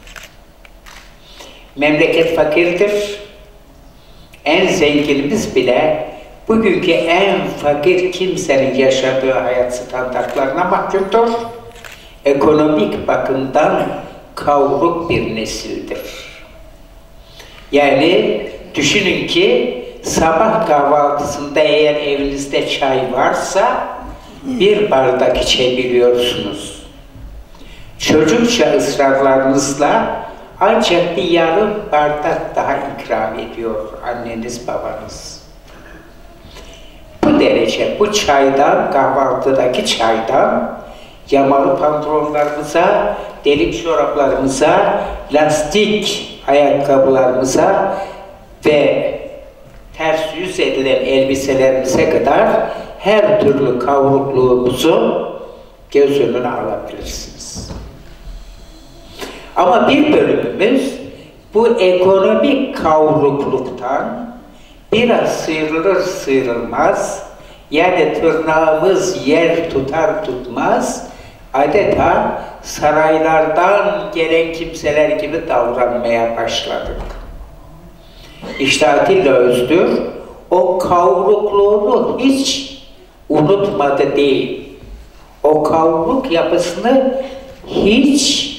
Memleket fakirdir. En zenginimiz bile bugünkü en fakir kimsenin yaşadığı hayat standartlarına mahkumdur. Ekonomik bakımdan kavruk bir nesildir. Yani düşünün ki sabah kahvaltısında eğer evinizde çay varsa bir bardak içebiliyorsunuz. Çocukça ısrarlarınızla ancak bir yarım bardak daha ikram ediyor anneniz babanız. Bu derece bu çaydan, kahvaltıdaki çaydan yamalı pantolonlarımıza, delik çoraplarımıza, lastik ayakkabılarımıza ve ters yüz edilen elbiselerimize kadar her türlü kavrukluğumuzu göz önüne alabilirsiniz. Ama bir bölümümüz bu ekonomik kavrukluktan biraz sıyrılır sıyrılmaz, yani tırnağımız yer tutar tutmaz, adeta saraylardan gelen kimseler gibi davranmaya başladık. İşte Atilla Özdür o kavrukluğunu hiç unutmadı değil. O kavruk yapısını hiç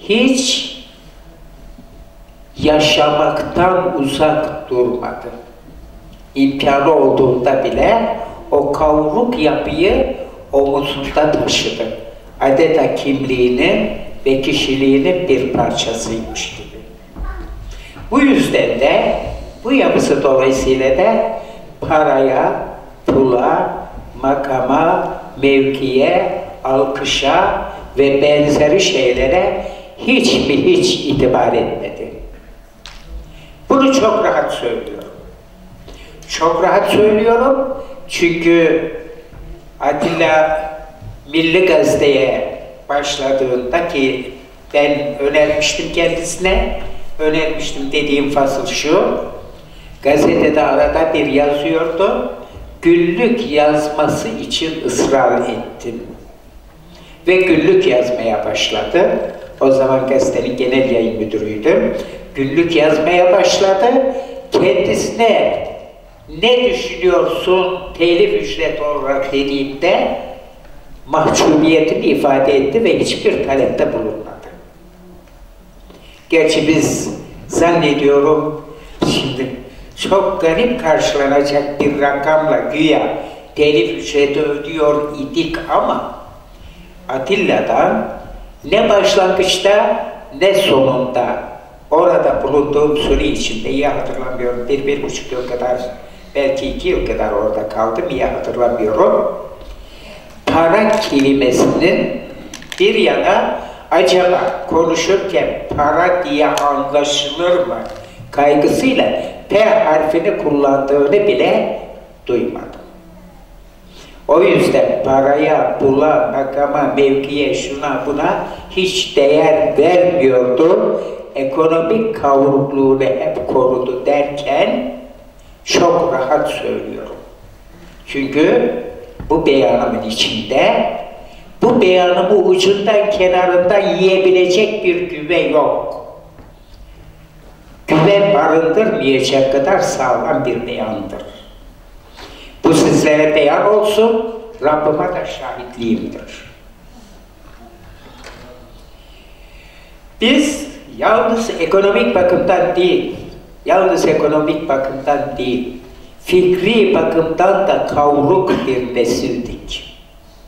yaşamaktan uzak durmadı. İmkanı olduğunda bile o kavruk yapıyı omuzunda taşıdı. Adeta kimliğinin ve kişiliğinin bir parçasıymış gibi. Bu yüzden de bu yapısı dolayısıyla da paraya, pula, makama, mevkiye, alkışa ve benzeri şeylere hiç itibar etmedi. çok rahat söylüyorum. Çok rahat söylüyorum çünkü Atilla Milli Gazete'ye başladığında ki ben önermiştim kendisine, önermiştim dediğim fasıl şu, gazetede arada bir yazıyordu, günlük yazması için ısrar ettim. Ve günlük yazmaya başladı. O zaman gazetenin genel yayın müdürüydüm. Günlük yazmaya başladı. Kendisine ne düşünüyorsun telif ücret olarak dediğimde mahcubiyetini ifade etti ve hiçbir talepte bulunmadı. Gerçi biz zannediyorum şimdi çok garip karşılanacak bir rakamla güya telif ücreti ödüyor idik ama Atilla'dan ne başlangıçta ne sonunda orada bulunduğum süre içinde iyi hatırlamıyorum. 1,5 yıl kadar, belki 2 yıl kadar orada kaldım, iyi hatırlamıyorum. Para kelimesinin bir yana acaba konuşurken para diye anlaşılır mı kaygısıyla P harfini kullandığını bile duymadım. O yüzden paraya, pula, makama, mevkiye, şuna buna hiç değer vermiyordu. Ekonomik kavrukluğunu hep korudu derken çok rahat söylüyorum. Çünkü bu beyanımın içinde, bu beyanımı ucundan kenarından yiyebilecek bir güve yok. Güve barındırmayacak kadar sağlam bir beyandır. Bu sizlere beyan olsun, Rabbime de şahitliğimdir. Biz yalnız ekonomik bakımdan değil, fikri bakımdan da kavruk bir nesildik.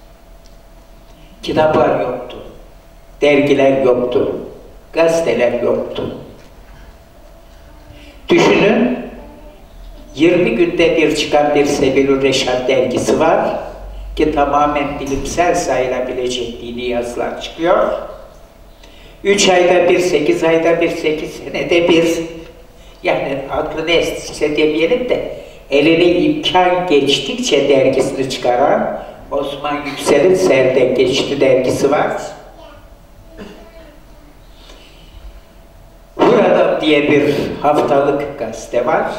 Kitaplar yoktu, dergiler yoktu, gazeteler yoktu. Düşünün, 20 günde bir çıkan bir Sebilur Reşat dergisi var ki tamamen bilimsel sayılabilecek dini yazılar çıkıyor. 3 ayda bir, 8 ayda bir, 8 senede bir, yani aklını estikçe demeyelim de eline imkan geçtikçe dergisini çıkaran Osman Yüksel'in Serden Geçti dergisi var. Burada diye bir haftalık gazete var.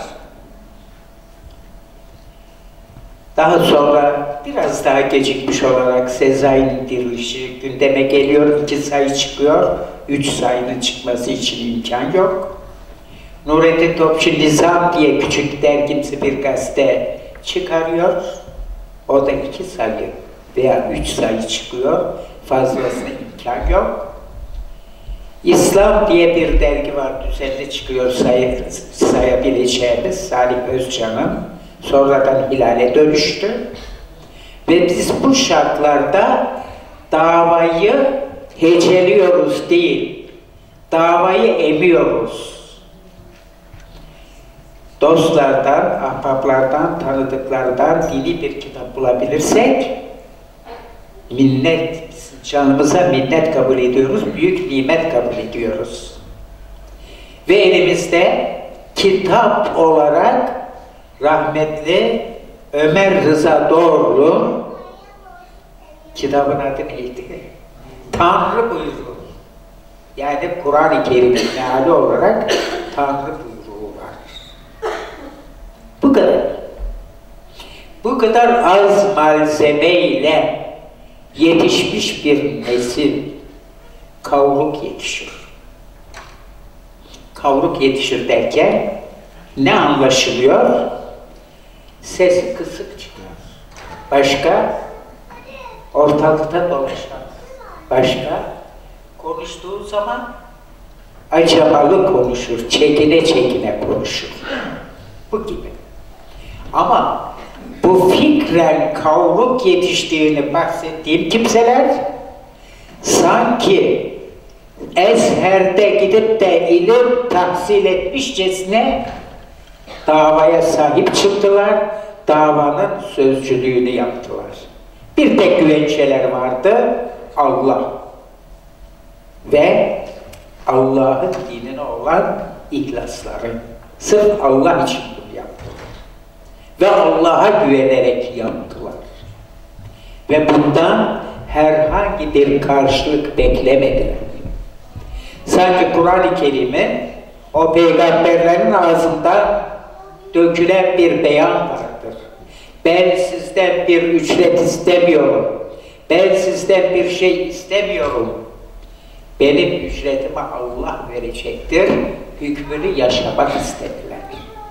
Daha sonra biraz daha gecikmiş olarak Sezai'nin dirilişi gündeme geliyor, 2 sayı çıkıyor, 3 sayının çıkması için imkan yok. Nurettin Topçu Nizam diye küçük dergimsi bir gazete çıkarıyor, o da 2 sayı veya 3 sayı çıkıyor, fazlasına imkan yok. İslam diye bir dergi var, düzenli çıkıyor sayabileceğimiz Salih Özcan'ın. Sonradan Hilal'e dönüştü. Ve biz bu şartlarda davayı heceliyoruz değil, davayı emiyoruz. Dostlardan, ahbaplardan, tanıdıklardan dini bir kitap bulabilirsek, minnet, canımıza minnet kabul ediyoruz, büyük nimet kabul ediyoruz. Ve elimizde kitap olarak rahmetli Ömer Rıza Doğru, kitabın adı neydi? Tanrı buyruğu. Yani Kur'an-ı Kerim'in meali olarak Tanrı buyruğu var. Bu kadar. Bu kadar az malzemeyle yetişmiş bir nesil kavruk yetişir. Kavruk yetişir derken ne anlaşılıyor? Sesi kısık çıkıyor. Başka? Ortalıkta dolaşan. Başka? Konuştuğu zaman acabalı konuşur, çekine çekine konuşur. Bu gibi. Ama bu fikren kavruk yetiştiğini bahsettiğim kimseler sanki Ezher'de gidip de ilim tahsil etmişçesine davaya sahip çıktılar, davanın sözcülüğünü yaptılar. Bir tek güvenceler vardı, Allah ve Allah'ın dinine olan ihlasları. Sırf Allah için bunu yaptılar. Ve Allah'a güvenerek yaptılar. Ve bundan herhangi bir karşılık beklemediler. Sanki Kur'an-ı Kerim'e o peygamberlerin ağzında dökülen bir beyan vardır. Ben sizden bir ücret istemiyorum. Ben sizden bir şey istemiyorum. Benim ücretimi Allah verecektir. Hükmünü yaşamak istediler.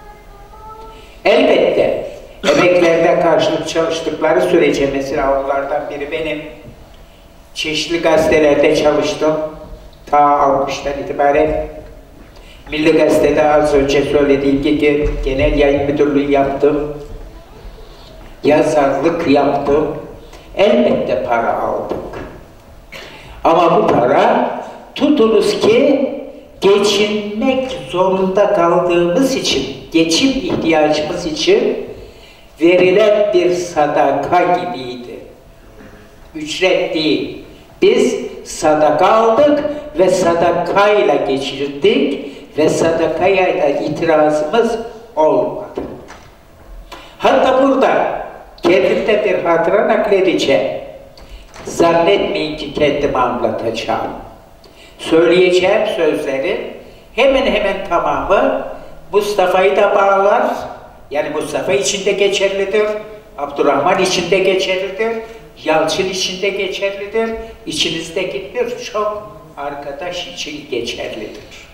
Elbette emeklerine karşılık çalıştıkları sürece, mesela onlardan biri benim, çeşitli gazetelerde çalıştım. Ta 60'tan itibaren Milli Gazete'de az önce söylediğim gibi genel yayın müdürlüğü yaptım. Yazarlık yaptım. Elbette para aldık. Ama bu para tutunuz ki geçinmek zorunda kaldığımız için, geçim ihtiyacımız için verilen bir sadaka gibiydi. Ücret değil. Biz sadaka aldık ve sadakayla geçirdik ve sadakaya da itirazımız olmadı. Hatta burada kendimde bir hatıra nakledeceğim. Zannetmeyin ki kendimi anlatacağım. Söyleyeceğim sözlerin hemen hemen tamamı Mustafa'yı da bağlar. Yani Mustafa için de geçerlidir, Abdurrahman için de geçerlidir, Yalçın için de geçerlidir, içinizdeki birçok arkadaş için geçerlidir.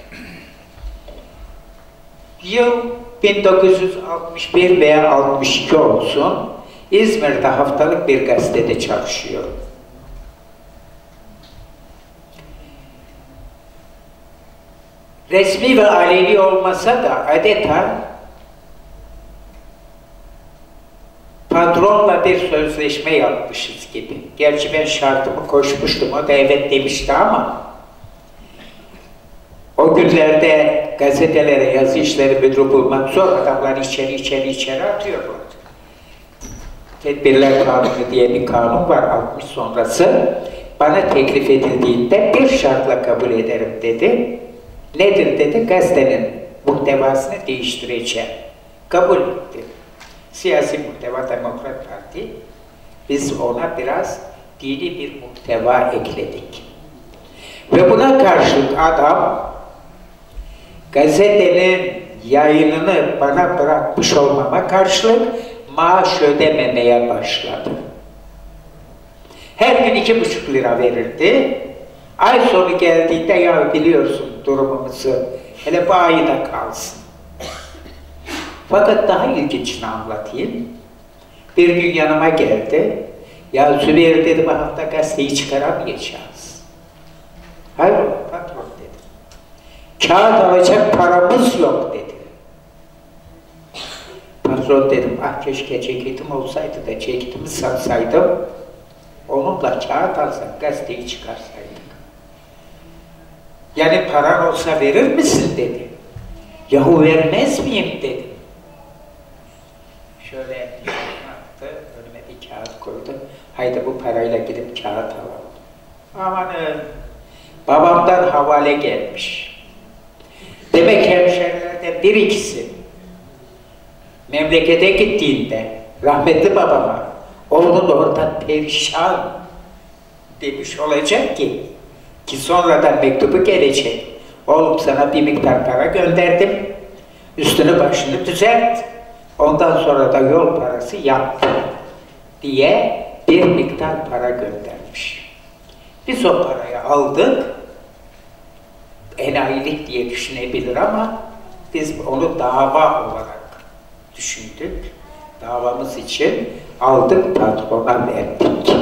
Yıl 1961 veya 62 olsun, İzmir'de haftalık bir gazetede çalışıyorum. Resmi ve aleni olmasa da adeta patronla bir sözleşme yapmışız gibi. Gerçi ben şartımı koşmuştum, o da evet demişti ama o günlerde gazetelere yazı işleri müdürü bulmak zor, adamlar içeri atıyorlar. Tedbirler Kanunu diye bir kanun var 60 sonrası. Bana teklif edildiğinde bir şartla kabul ederim dedi. Nedir dedi? Gazetenin muhtevasını değiştireceğim. Kabul etti. Siyasi muhteva Demokrat Parti. Biz ona biraz dini bir muhteva ekledik. Ve buna karşılık adam gazetenin yayınını bana bırakmış olmama karşılık maaş ödememeye başladı. Her gün 2,5 lira verirdi. Ay sonu geldiğinde ya biliyorsun durumumuzu, hele bu ayı da kalsın. Fakat daha ilginçini anlatayım. Bir gün yanıma geldi. Ya Zübeyir dedi, bu hafta gazeteyi çıkaramayacağız. Hayır patron dedi. Kağıt alacak paramız yok dedi. Patron dedim, ah keşke ceketim olsaydı da ceketimi satsaydım. Onunla kağıt alsak gazeteyi çıkarsaydık. Yani paran olsa verir misin dedi. Yahu vermez miyim dedi. Şöyle yaptı, önüme bir kağıt koydu. Haydi bu parayla gidip kağıt alalım. Amanın, babamdan havale gelmiş. Demek hemşerilerden bir ikisi memlekete gittiğinde rahmetli babama oğlun orada perişan demiş olacak ki sonradan mektubu gelecek. Oğlum sana bir miktar para gönderdim, üstünü başını düzelt, ondan sonra da yol parası yap diye bir miktar para göndermiş. Biz o parayı aldık, enayilik diye düşünebilir ama biz onu dava olarak düşündük. Davamız için aldık, patrona verdik.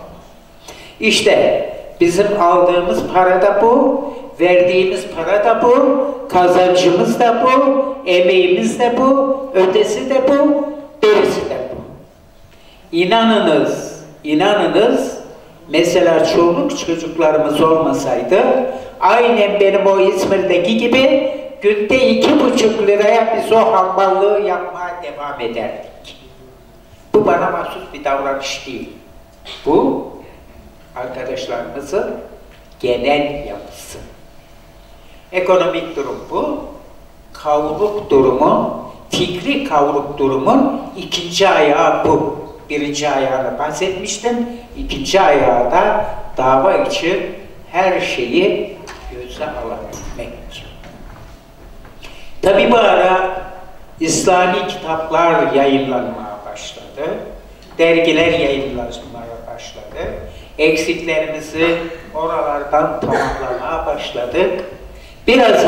İşte bizim aldığımız para da bu, verdiğimiz para da bu, kazancımız da bu, emeğimiz de bu, ötesi de bu, berisi de bu. İnanınız, inanınız, mesela çoluk çocuklarımız olmasaydı, aynen benim o İzmir'deki gibi günde 2,5 liraya biz o hamballığı yapmaya devam ederdik. Bu bana mahsus bir davranış değil. Bu, arkadaşlarımızın genel yapısı. Ekonomik durum bu. kavruk durumun, fikri kavruk durumun ikinci ayağı bu. Birinci ayağını bahsetmiştim. İkinci ayağı da dava için her şeyi göze alabilmek. Tabi bu ara İslami kitaplar yayınlanmaya başladı. Dergiler yayınlanmaya başladı. Eksiklerimizi oralardan tamamlamaya başladık. Biraz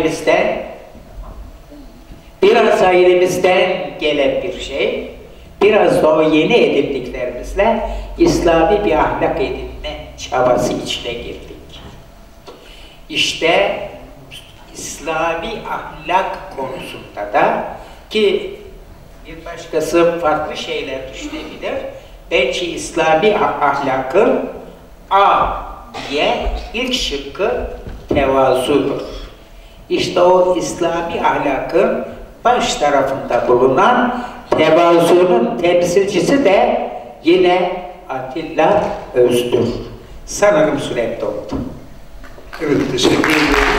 ailemizden gelen bir şey, biraz da o yeni edindiklerimizle İslami bir ahlak edinme çabası içine girdik. İşte İslami ahlak konusunda da, ki bir başkası farklı şeyler düşünebilir, bence İslami ahlakın A diye ilk şıkkı tevazudur. İşte o İslami ahlakın baş tarafında bulunan tevazunun temsilcisi de yine Atilla Özdür. Sanırım sürem doldu. Evet, teşekkür ederim.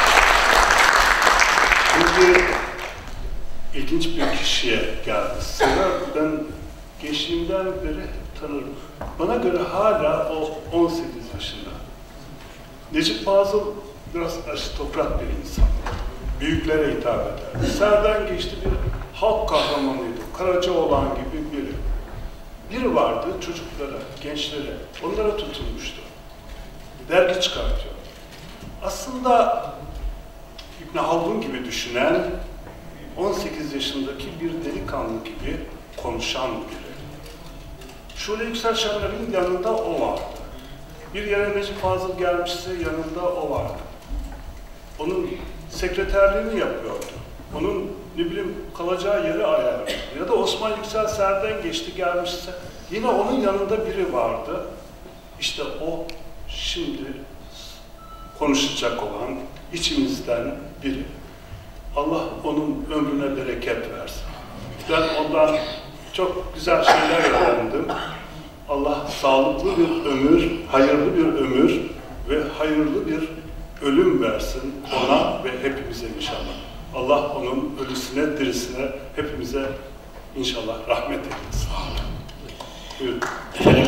Şimdi ilginç bir kişiye geldi sıra. Ben gençliğimden beri tanırım. Bana göre hala o 18 yaşında. Necip Fazıl biraz aristokrat bir insan. Büyüklere hitap eder. Serden geçti, bir halk kahramanıydı. Karacaoğlan gibi biri. Biri vardı çocuklara, gençlere, onlara tutulmuştu. Dergi çıkartıyor. Aslında İbn Haldun gibi düşünen, 18 yaşındaki bir delikanlı gibi konuşan biri. Şule Yüksel Şener'in yanında o vardı. Bir yere Necip Fazıl gelmişse yanında o vardı. Onun sekreterliğini yapıyordu. Onun ne bileyim kalacağı yeri ayarlıyordu. Ya da Osman Yüksel Ser'den geçti gelmişse yine onun yanında biri vardı. İşte o şimdi konuşacak olan içimizden biri. Allah onun ömrüne bereket versin. Ben ondan çok güzel şeyler öğrendim. Allah sağlıklı bir ömür, hayırlı bir ömür ve hayırlı bir ölüm versin ona ve hepimize inşallah. Allah onun ölüsüne, dirisine, hepimize inşallah rahmet eylesin. Buyurun. Efendim,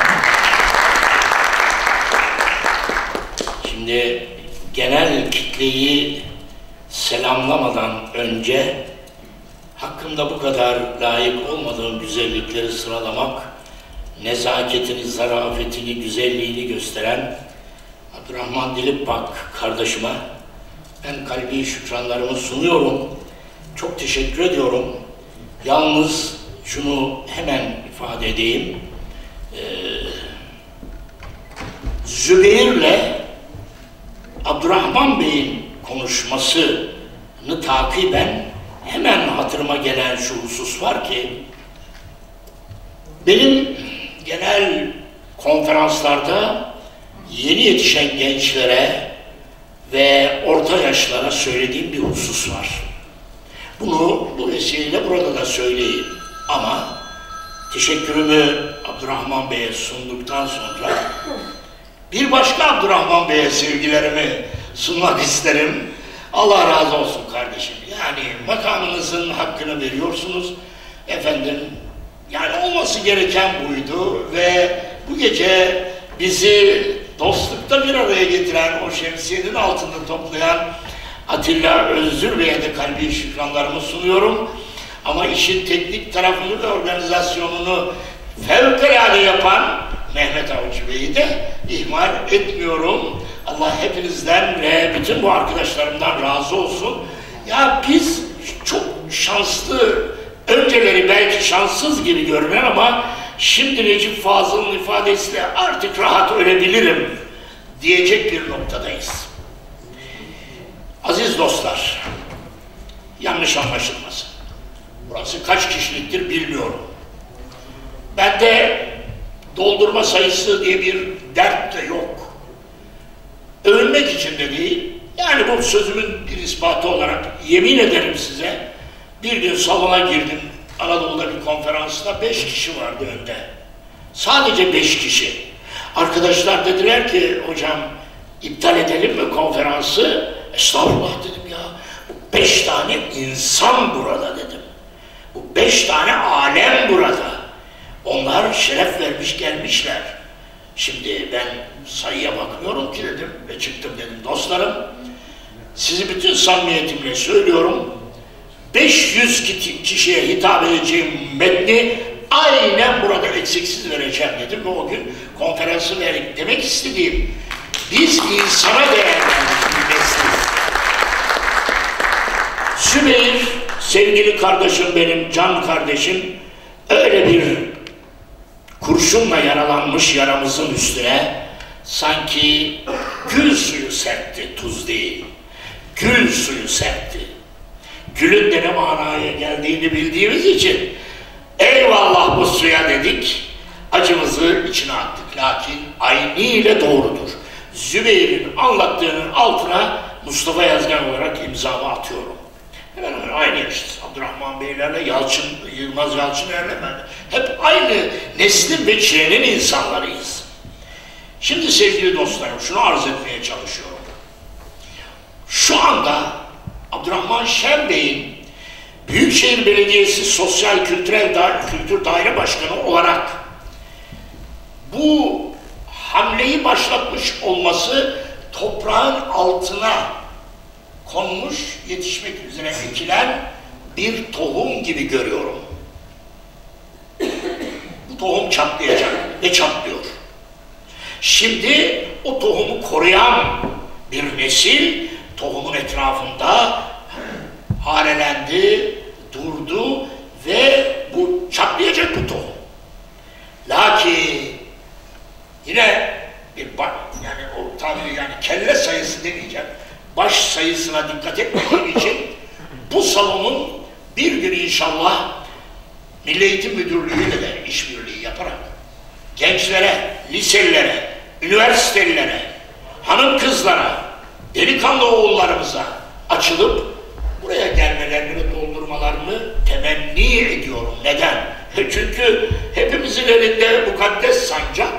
şimdi genel kitleyi selamlamadan önce hakkında bu kadar layık olmadığım güzellikleri sıralamak, nezaketini, zarafetini, güzelliğini gösteren Abdurrahman Dilipak kardeşime ben kalbi şükranlarımı sunuyorum. Çok teşekkür ediyorum. Yalnız şunu hemen ifade edeyim. Zübeyir'le Abdurrahman Bey'in konuşmasını takiben hemen hatırıma gelen şu husus var ki, benim genel konferanslarda yeni yetişen gençlere ve orta yaşlara söylediğim bir husus var. Bunu bu vesileyle burada da söyleyeyim. Ama teşekkürümü Abdurrahman Bey'e sunduktan sonra bir başka Abdurrahman Bey'e sevgilerimi sunmak isterim. Allah razı olsun kardeşim. Yani makamınızın hakkını veriyorsunuz. Efendim, yani olması gereken buydu ve bu gece bizi dostlukta bir araya getiren, o şemsiyenin altında toplayan Atilla Özdür Bey'e de kalbi şükranlarımı sunuyorum. Ama işin teknik tarafını ve organizasyonunu fevkalade yapan Mehmet Avcı Bey'i de ihmal etmiyorum. Allah hepinizden ve bütün bu arkadaşlarımdan razı olsun. Ya biz çok şanslı, önceleri belki şanssız gibi görünen ama şimdi Necip Fazıl'ın ifadesiyle artık rahat ölebilirim diyecek bir noktadayız. Aziz dostlar, yanlış anlaşılmasın. Burası kaç kişiliktir bilmiyorum. Bende doldurma sayısı diye bir dert de yok. Övünmek için de değil, yani bu sözümün bir ispatı olarak yemin ederim size, bir gün salona girdim, Anadolu'da bir konferansta 5 kişi vardı önde. Sadece 5 kişi. Arkadaşlar dediler ki, hocam iptal edelim mi konferansı? Estağfurullah dedim ya. 5 tane insan burada dedim. Bu 5 tane alem burada. Onlar şeref vermiş gelmişler. Şimdi ben sayıya bakmıyorum ki dedim ve çıktım dedim dostlarım. Sizi bütün samimiyetimle söylüyorum. 500 kişiye hitap edeceğim metni aynen burada eksiksiz vereceğim dedim ve o gün konferansı verdik. Demek istediğim, biz insana değer verdik. Zübeyir, sevgili kardeşim benim, can kardeşim, öyle bir kurşunla yaralanmış yaramızın üstüne sanki gül suyu serpti, tuz değil. Gül suyu serpti. Gülün de ne manaya geldiğini bildiğimiz için eyvallah bu suya dedik, acımızı içine attık. Lakin ayniyle doğrudur. Zübeyir'in anlattığının altına Mustafa Yazgan olarak imzamı atıyorum. Hemen hemen aynı yaştayız. Abdurrahman Beylerle, Yılmaz Yalçıner'le ben hep aynı neslin ve çilenin insanlarıyız. Şimdi sevgili dostlarım şunu arz etmeye çalışıyorum. Şu anda Abdurrahman Şen Bey'in Büyükşehir Belediyesi Sosyal Kültür Daire Başkanı olarak bu hamleyi başlatmış olması toprağın altına konmuş, yetişmek üzere ekilen bir tohum gibi görüyorum. Bu tohum çatlayacak ve çatlıyor. Şimdi o tohumu koruyan bir nesil tohumun etrafında harelendi, durdu ve bu çatlayacak bu tohum. Lakin yine bir yani o tabiri yani kelle sayısı demeyeceğim, baş sayısına dikkat etmediğim için bu salonun bir gün inşallah Milli Eğitim Müdürlüğü'yle de işbirliği yaparak gençlere, liselilere, üniversitelilere, hanım kızlara, delikanlı oğullarımıza açılıp buraya gelmelerini ve doldurmalarını temenni ediyorum. Neden? Çünkü hepimizin elinde mukaddes sancak.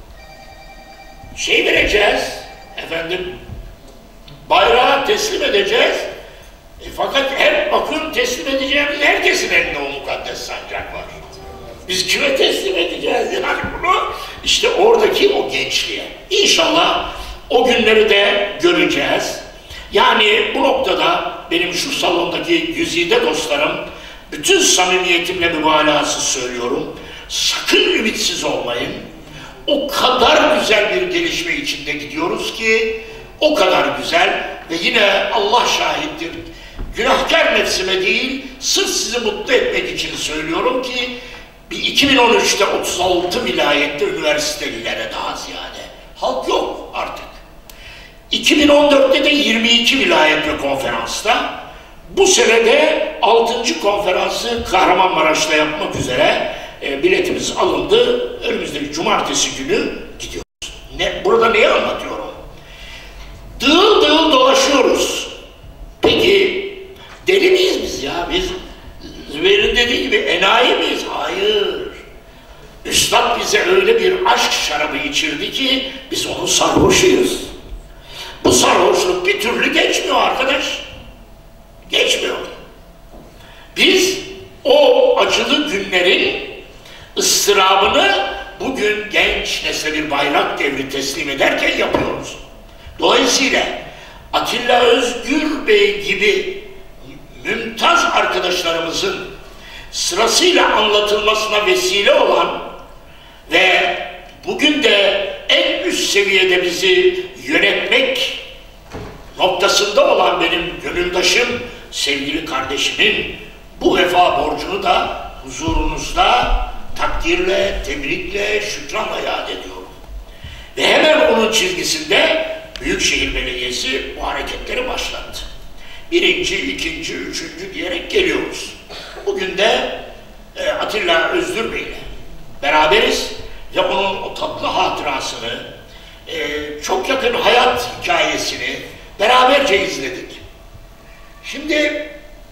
Şey vereceğiz, efendim, bayrağı teslim edeceğiz. Fakat hep bakın teslim edeceğimiz herkesin elinde o mukaddes sancak var. Biz kime teslim edeceğiz yani bunu? İşte oradaki o gençliğe. İnşallah o günleri de göreceğiz. Yani bu noktada benim şu salondaki güzide dostlarım, bütün samimiyetimle mübalağası söylüyorum. Sakın ümitsiz olmayın. O kadar güzel bir gelişme içinde gidiyoruz ki, o kadar güzel ve yine Allah şahittir. Günahkar nefsime değil, sırf sizi mutlu etmek için söylüyorum ki, bir 2013'te 36 vilayette üniversitelilere daha ziyade. Halk yok artık. 2014'te de 22 vilayet ve konferansta, bu sene de 6. konferansı Kahramanmaraş'ta yapmak üzere biletimiz alındı. Önümüzdeki cumartesi günü gidiyoruz. Burada neyi anlatıyorum? Dığıl dığıl dolaşıyoruz. Peki deli miyiz biz ya? Biz Zübeyir'in dediği gibi enayi miyiz? Hayır. Üstad bize öyle bir aşk şarabı içirdi ki biz onun sarhoşuyuz. Bu sarhoşluk bir türlü geçmiyor arkadaş. Geçmiyor. Biz o acılı günlerin ıstırabını bugün genç nesle bir bayrak devri teslim ederken yapıyoruz. Dolayısıyla Atilla Özgür Bey gibi mümtaz arkadaşlarımızın sırasıyla anlatılmasına vesile olan ve bugün de en üst seviyede bizi yönetmek noktasında olan benim gönüldaşım, sevgili kardeşimin bu vefa borcunu da huzurunuzda takdirle, tebrikle, şükranla yad ediyorum. Ve hemen onun çizgisinde Büyükşehir Belediyesi bu hareketleri başlattı. 1., 2., 3. diyerek geliyoruz. Bugün de Atilla Özgür Bey ile beraberiz ve onun o tatlı hatırasını, çok yakın hayat hikayesini beraberce izledik. Şimdi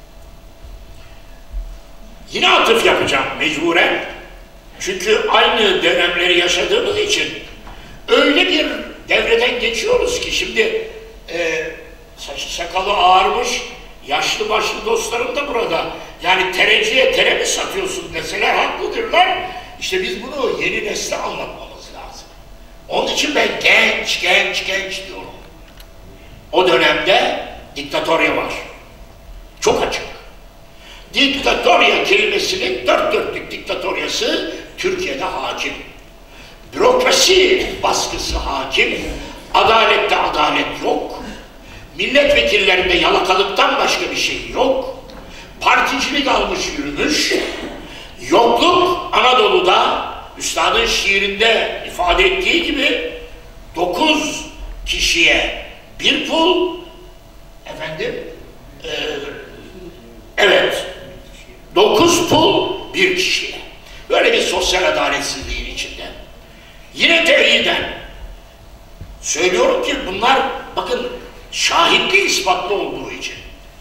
yine atıf yapacağım mecburen. Çünkü aynı dönemleri yaşadığımız için öyle bir devreden geçiyoruz ki şimdi saçı sakalı ağarmış, Yaşlı başlı dostlarım da burada. Yani tereciye tere mi satıyorsun deseler haklıdırlar. İşte biz bunu yeni nesle anlatmamız lazım. Onun için ben genç diyorum. O dönemde diktatorya var. Çok açık. Diktatorya kelimesinin dört dörtlük diktatoryası Türkiye'de hakim. Bürokrasi baskısı hakim. Adalette adalet yok. Milletvekillerinde yalakalıktan başka bir şey yok. Particilik almış yürümüş. Yokluk Anadolu'da üstadın şiirinde ifade ettiği gibi 9 kişiye bir pul, efendim, evet, 9 pul bir kişiye. Böyle bir sosyal adaletsizliğin içinde. Yine teyiden söylüyorum ki bunlar bakın şahitli ispatlı olduğu için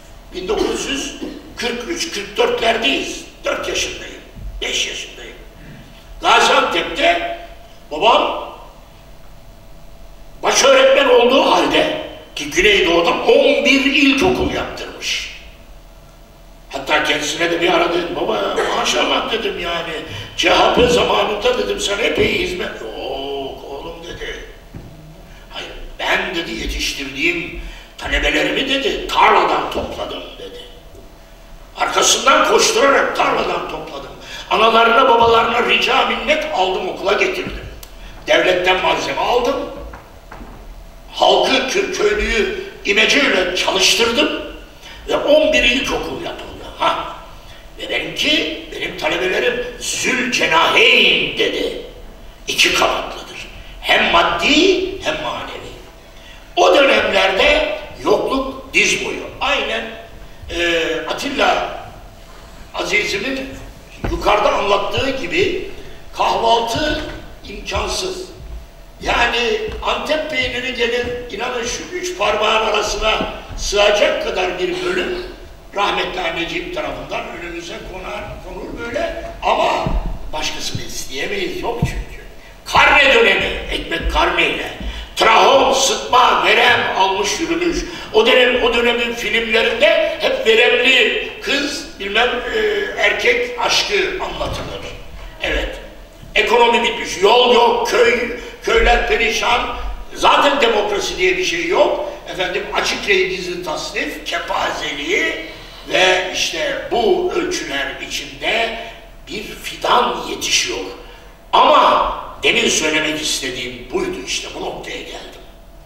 1943-44'lerdeyiz. 4 yaşındayım, 5 yaşındayım. Gaziantep'te babam baş öğretmen olduğu halde ki Güneydoğu'da 11 ilkokul yaptırmış. Hatta kendisine de bir ara dedim, baba maşallah dedim yani CHP zamanında dedim sen epey hizmet... Yok oğlum dedi. Hayır ben dedi yetiştirdiğim talebelerimi dedi tarladan topladım dedi. Arkasından koşturarak tarladan topladım. Analarına babalarına rica minnet aldım okula getirdim. Devletten malzeme aldım. Halkı, köylüyü imeceyle çalıştırdım. Ve 11 ilkokul yapıldı. Ve benim talebelerim Zülcenaheyn dedi. 2 kanatlıdır. Hem maddi hem manevi. O dönemlerde yokluk diz boyu. Aynen Atilla Aziz'imin yukarıda anlattığı gibi kahvaltı imkansız. Yani Antep peyniri gelir, inanın şu 3 parmağın arasına sığacak kadar bir bölüm rahmetli anneciğim tarafından önümüze konur böyle ama başkasını isteyemeyiz, yok çünkü. Karne dönemi, ekmek karneyle, trahom, sıtma, verem almış yürümüş. O dönemin filmlerinde hep veremli kız, erkek aşkı anlatılır. Evet, ekonomi bitmiş, yol yok, köyler perişan, zaten demokrasi diye bir şey yok. Efendim açık gizli tasnif, kepazeliği ve işte bu ölçüler içinde bir fidan yetişiyor. Ama demin söylemek istediğim buydu, işte bu noktaya geldim.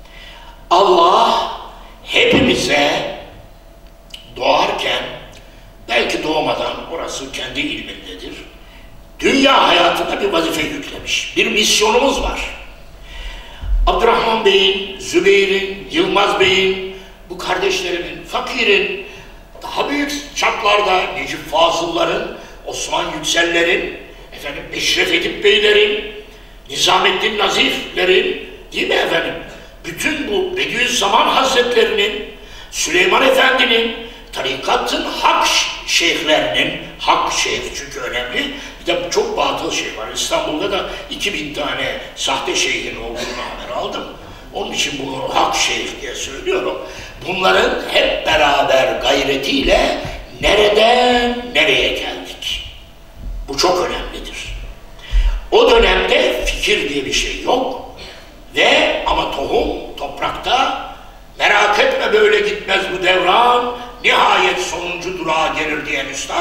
Allah hepimize doğarken, belki doğmadan, orası kendi ilmindedir, dünya hayatına bir vazife yüklemiş, bir misyonumuz var. Abdurrahman Bey'in, Zübeyir'in, Yılmaz Bey'in, bu kardeşlerimin, Fakir'in, daha büyük çaplarda Necip Fazıl'ların, Osman Yüksel'lerin, efendim Eşref Edip Bey'lerin, Nizamettin Nazif'lerin, değil mi efendim? Bütün bu Bediüzzaman Hazretlerinin, Süleyman Efendi'nin, tarikatın hak şeyhlerinin, hak şeyh çünkü önemli, bir de çok batıl şey var. İstanbul'da da 2000 tane sahte şeyhin olduğunu haber aldım. Onun için bunu hak şeyh diye söylüyorum. Bunların hep beraber gayretiyle nereden nereye geldik? Bu çok önemlidir. O dönemde fikir diye bir şey yok ve ama tohum toprakta, merak etme böyle gitmez bu devran, nihayet sonuncu durağa gelir diyen üstad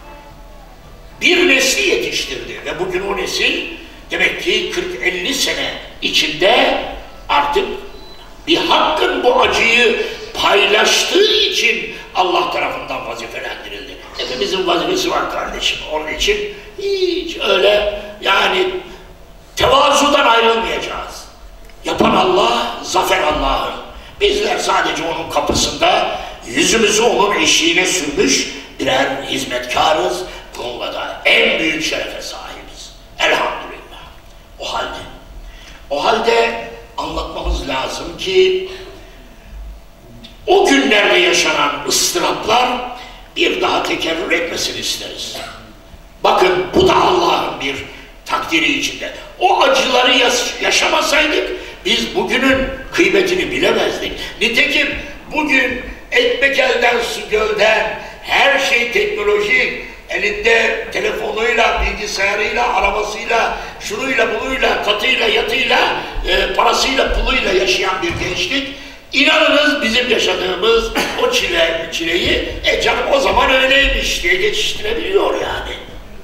bir nesli yetiştirdi ve bugün o nesil demek ki 40-50 sene içinde artık bir hakkın bu acıyı paylaştığı için Allah tarafından vazifelendirildi. Hepimizin vazifesi var kardeşim. Onun için hiç öyle yani tevazudan ayrılmayacağız. Yapan Allah, zafer Allah'ın. Bizler sadece onun kapısında yüzümüzü onun eşiğine sürmüş birer hizmetkarız. Bununla da en büyük şerefe sahibiz. Elhamdülillah. O halde anlatmamız lazım ki o günlerde yaşanan ıstıraplar bir daha tekerrür etmesini isteriz. Bakın bu da Allah'ın bir takdiri içinde. O acıları yaşamasaydık biz bugünün kıymetini bilemezdik. Nitekim bugün ekmek elden su gölden, her şey teknolojik, elinde telefonuyla, bilgisayarıyla, arabasıyla, şunuyla, bunuyla, katıyla, yatıyla, parasıyla, puluyla yaşayan bir gençlik. İnanınız bizim yaşadığımız o çileyi, canım o zaman öyleymiş diye geçiştirebiliyor yani.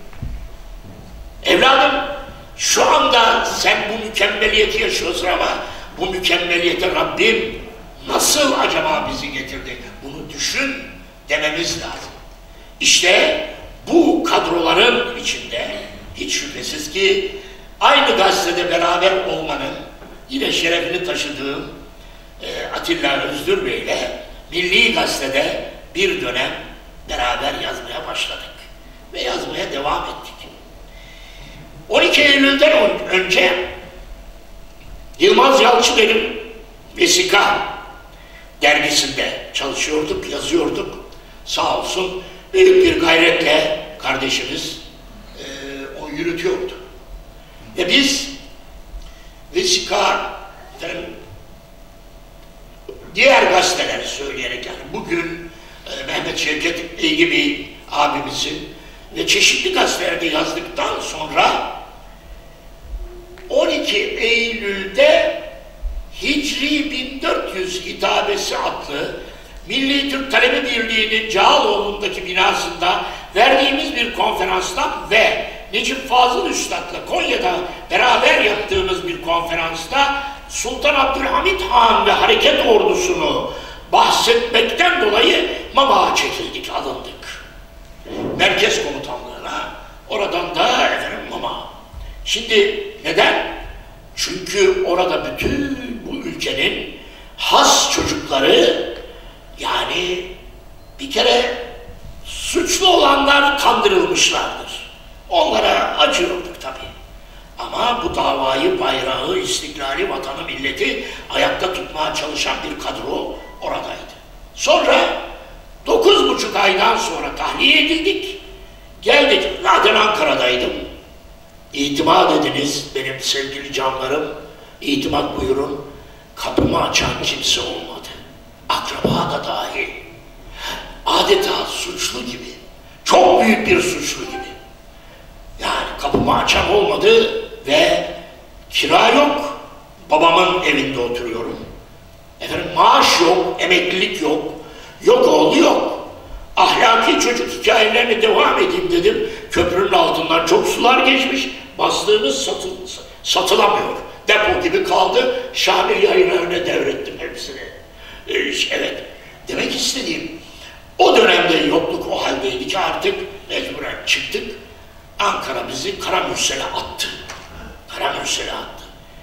Evladım, şu anda sen bu mükemmeliyeti yaşıyorsun ama bu mükemmeliyete Rabbim nasıl acaba bizi getirdi? Bunu düşün dememiz lazım. İşte bu kadroların içinde hiç şüphesiz ki aynı gazetede beraber olmanın yine şerefini taşıdığım Atilla Özdür Bey ile Milli Gazete'de bir dönem beraber yazmaya başladık ve yazmaya devam ettik. 12 Eylül'den önce Yılmaz Yalçıner'in Vesika dergisinde çalışıyorduk, yazıyorduk. Sağ olsun büyük bir gayretle kardeşimiz onu yürütüyordu. Ve biz Vesika, diğer gazeteleri söyleyerek yani bugün Mehmet Şevket gibi abimizin ve çeşitli gazetelerde yazdıktan sonra 12 Eylül'de Hicri 1400 hitabesi adlı Milli Türk Talebe Birliği'nin Cağaloğlu'ndaki binasında verdiğimiz bir konferanstan ve Necip Fazıl Üstad'la Konya'da beraber yaptığımız bir konferansta Sultan Abdülhamit Han ve hareket ordusunu bahsetmekten dolayı Mamak'a çekildik, alındık. Merkez komutanlığına, oradan da efendim Mamak'a. Şimdi neden? Çünkü orada bütün bu ülkenin has çocukları, yani bir kere suçlu olanlar kandırılmışlardır. Onlara acıyorduk tabii. Ama bu davayı, bayrağı, istiklali, vatanı, milleti ayakta tutmaya çalışan bir kadro oradaydı. Sonra 9,5 aydan sonra tahliye edildik. Geldik. Zaten Ankara'daydım. İtimat ediniz benim sevgili canlarım. İtimat buyurun. Kapımı açan kimse olmadı. Akraba da dahil. Adeta suçlu gibi. Çok büyük bir suçlu gibi. Yani kapımı açan olmadı ve kira yok. Babamın evinde oturuyorum. Efendim maaş yok, emeklilik yok. Yok oğlu yok. Ahlaki çocuk hikayelerine devam edeyim dedim. Köprünün altından çok sular geçmiş. Bastığımız satılamıyor. Depo gibi kaldı. Şamil Yayınları'na devrettim hepsini. Evet. Demek istediğim, o dönemde yokluk o haldeydi ki artık mecburen çıktık. Ankara bizi Karamürsel'e attı. Karamürsel'e attı.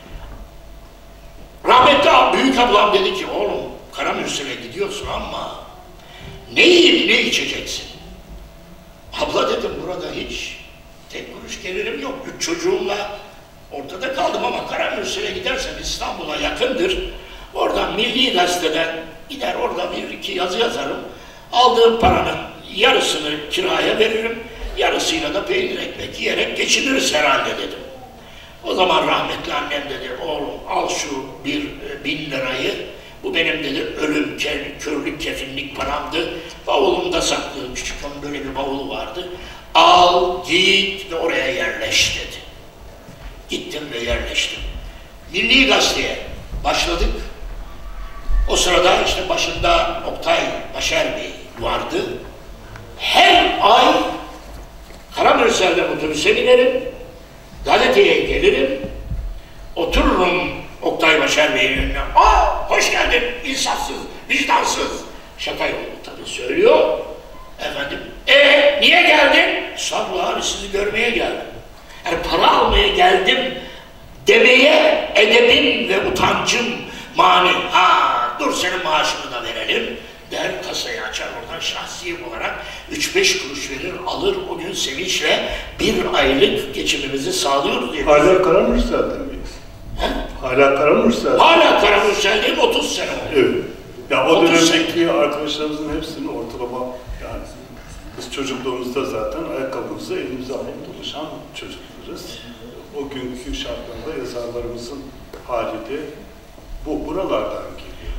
Rahmetli büyük ablam dedi ki, oğlum Karamürsel'e gidiyorsun ama ne yiyip ne içeceksin? Abla dedim, burada hiç tek kuruş gelirim yok. 3 çocuğumla ortada kaldım ama Karamürsel'e gidersem İstanbul'a yakındır. Oradan Milli Gazete'den gider orada 1-2 yazı yazarım. Aldığım paranın yarısını kiraya veririm. Yarısıyla da peynir ekmek yiyerek geçiniriz herhalde dedim. O zaman rahmetli annem dedi, oğlum al şu 1.000 lirayı. Bu benim dedi ölüm, körlük, kefinlik paramdı. Bavulumda sakladığım küçük onun böyle bir bavulu vardı. Al, git ve oraya yerleş dedi. Gittim ve yerleştim. Milli Gazete'ye başladık. O sırada işte başında Oktay Başar Bey vardı. Her ay Karamürsel'den otobüse binerim, gazeteye gelirim, otururum Oktay Başar Bey'in önüne. Aa, hoş geldin, insafsız, vicdansız. Şaka yolu tabii söylüyor. Efendim, niye geldin? Estağfurullah abi, sizi görmeye geldim. Yani para almaya geldim demeye edebim ve utancım mani. Dur senin maaşını da verelim der, kasayı açar oradan şahsi olarak 3-5 kuruş verir, alır, o gün sevinçle 1 aylık geçimimizi sağlıyoruz diye. Hala Karamürsel'de miyiz? Hala Karamürsel'de. Hala Karamürsel'deyim, 30 sene oldu. Evet. Ya o dönemdeki arkadaşlarımızın hepsinin ortalama, yani biz çocukluğumuzda zaten ayakkabımızı elimize alıp dolaşan çocuklarız. O günkü şartlarda yazarlarımızın hali de buralardan geliyoruz.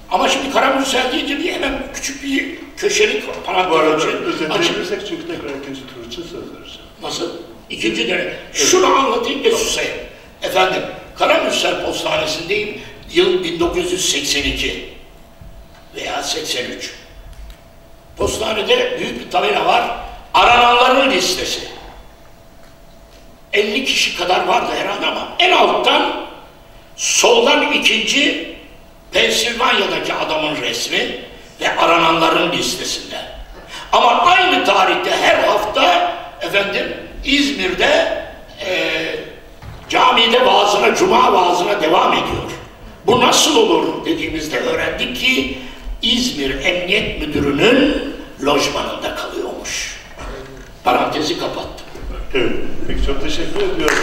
Ama şimdi Karamürsel deyince bir hemen küçük bir köşelik Bu parantez arada açayım. özetleyebilirsek çünkü tekrar ikinci tur için söz vereceğim. Nasıl? İkinci dönem. Şunu anlatayım ve susayım. Efendim, Karamürsel Postanesi'ndeyim. Yıl 1982 veya 83. Postanede büyük bir tabela var. Arananların listesi. 50 kişi kadar vardı herhalde ama en alttan soldan ikinci Pensilvanya'daki adamın resmi ve arananların listesinde. Ama aynı tarihte her hafta efendim İzmir'de camide vaazına, cuma vaazına devam ediyor. Bu nasıl olur dediğimizde öğrendik ki İzmir Emniyet Müdürü'nün lojmanında kalıyormuş. Parantezi kapattım. Evet, peki çok teşekkür ediyorum.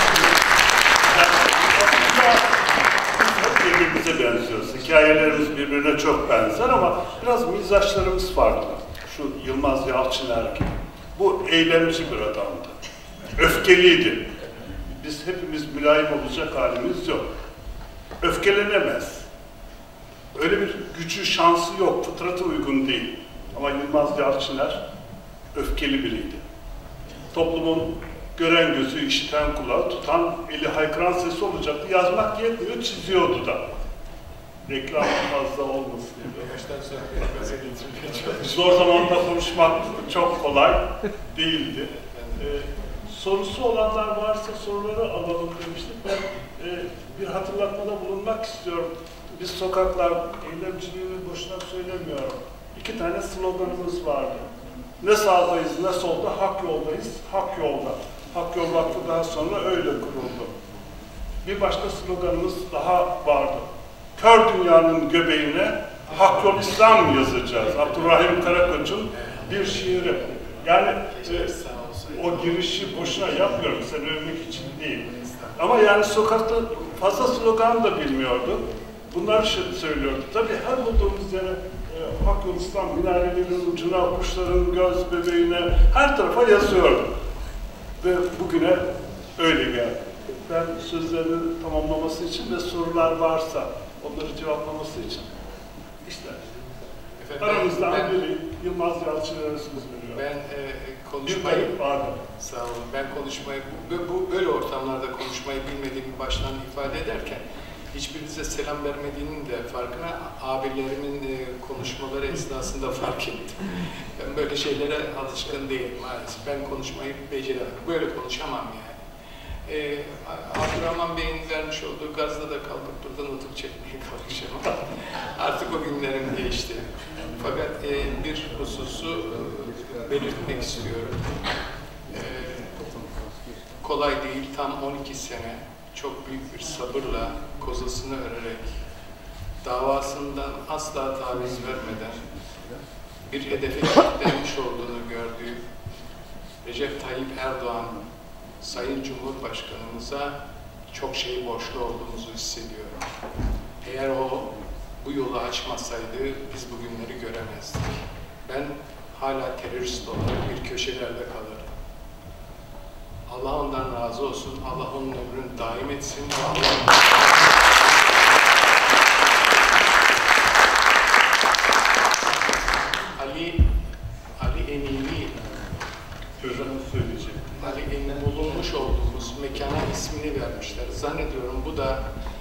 Hep birbirimize benziyoruz. Hikayelerimiz birbirine çok benzer ama biraz mizaçlarımız farklı. Şu Yılmaz Yalçıner gibi. Bu eylemci bir adamdı. Öfkeliydi. Biz hepimiz mülayim olacak halimiz yok. Öfkelenemez. Öyle bir gücü, şansı yok, fıtratı uygun değil. Ama Yılmaz Yalçıner öfkeli biriydi. Toplumun gören gözü, işiten kulağı, tutan eli, haykıran sesi olacaktı. Yazmak yetmiyor, çiziyordu da. Reklam fazla olmasın diye. Zor zamanda konuşmak çok kolay değildi. Sorusu olanlar varsa soruları alalım demiştik. Ben bir hatırlatmada bulunmak istiyorum. Biz sokaklar eylemciliğini boşuna söylemiyorum. 2 tane sloganımız vardı. Ne sağdayız ne solda, hak yoldayız, hak yolda. Hak Yol Vakfı daha sonra öyle kuruldu. Bir başka sloganımız daha vardı. Kör dünyanın göbeğine Hak Yol İslam yazacağız. Abdurrahim Karakoç'un bir şiiri. Yani o girişi boşuna yapmıyorum, seni övmek için değil. Ama yani sokakta fazla slogan da bilmiyordu. Bunları söylüyordu. Tabii her bulduğumuz yere Hak Yol İslam minarelerin ucuna, kuşların göz bebeğine, her tarafa yazıyordu. Ve bugüne öyle geldi. Ben sözlerini tamamlaması için ve sorular varsa onları cevaplaması için işte aramızdan biri Yılmaz Yalçıner'e söz veriyor. Ben konuşmayı, pardon. sağ olun, ben konuşmayı, böyle ortamlarda konuşmayı bilmediğimi baştan ifade ederken hiçbirinize selam vermediğinin de farkına abilerimin konuşmaları esnasında fark ettim. Ben böyle şeylere alışkın değilim maalesef. Ben konuşmayı beceremem. Böyle konuşamam yani. Abdurrahman Bey'in vermiş olduğu gazla da kalkıp burada nutuk çekmeye kalkışamam. Artık o günlerim geçti. Fakat bir hususu belirtmek istiyorum. Kolay değil, tam 12 sene çok büyük bir sabırla kozasını örerek, davasından asla taviz vermeden bir hedefe kilitlenmiş olduğunu gördüğü Recep Tayyip Erdoğan, Sayın Cumhurbaşkanımıza çok şey borçlu olduğumuzu hissediyorum. Eğer o bu yolu açmasaydı biz bugünleri göremezdik. Ben hala terörist olarak bir köşelerde kalırdım. Allah ondan razı olsun, Allah onun ömrünü daim etsin. Ali Emini, Ali Emini bulunmuş olduğumuz mekana ismini vermişler. Zannediyorum bu da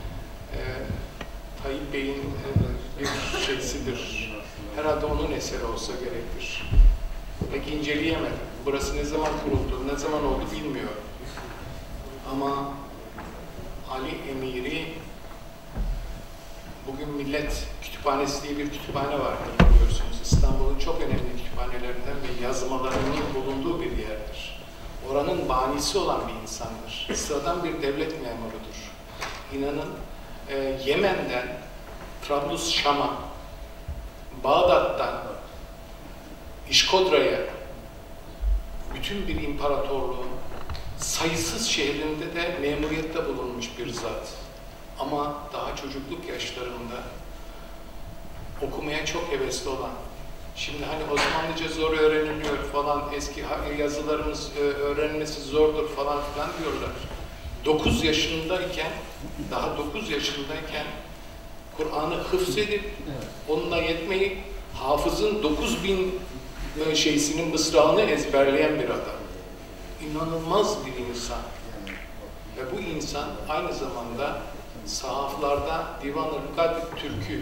Tayyip Bey'in bir şeysidir. Herhalde onun eseri olsa gerektir. Pek inceleyemedim. Burası ne zaman kuruldu, ne zaman oldu bilmiyorum. Ama Ali Emiri, bugün Millet Kütüphanesi diye bir kütüphane var biliyorsunuz. İstanbul'un çok önemli kütüphanelerinden ve yazmalarının bulunduğu bir yerdir. Oranın banisi olan bir insandır. Sıradan bir devlet memurudur. İnanın Yemen'den Trablus Şam'a, Bağdat'tan İşkodra'ya, bütün bir imparatorluğun sayısız şehrinde de memuriyette bulunmuş bir zat. Ama daha çocukluk yaşlarında okumaya çok hevesli olan, şimdi hani Osmanlıca zor öğreniliyor falan, eski yazılarımız öğrenmesi zordur falan filan diyorlar. 9 yaşındayken, daha 9 yaşındayken Kur'an'ı hıfzedip onunla yetmeyip hafızın 9000 şeysinin mısrağını ezberleyen bir adam. İnanılmaz bir insan. Ve bu insan aynı zamanda sahaflarda Divan-ı Lügat-ı Türk'ü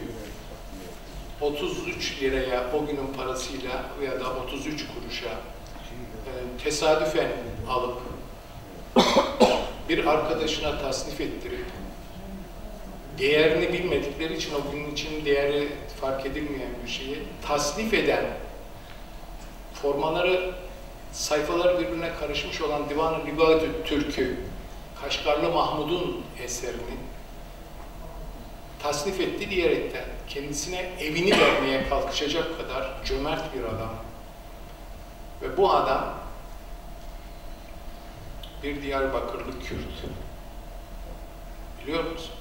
33 liraya o günün parasıyla veya da 33 kuruşa tesadüfen alıp bir arkadaşına tasnif ettirip değerini bilmedikleri için o günün için değeri fark edilmeyen bir şeyi tasnif eden, formaları, sayfaları birbirine karışmış olan Divan-ı Lügat-ı Türk'ü, Kaşgarlı Mahmud'un eserini tasnif etti diyerekten kendisine evini vermeye kalkışacak kadar cömert bir adam. Ve bu adam bir Diyarbakırlı Kürt. Biliyor musunuz?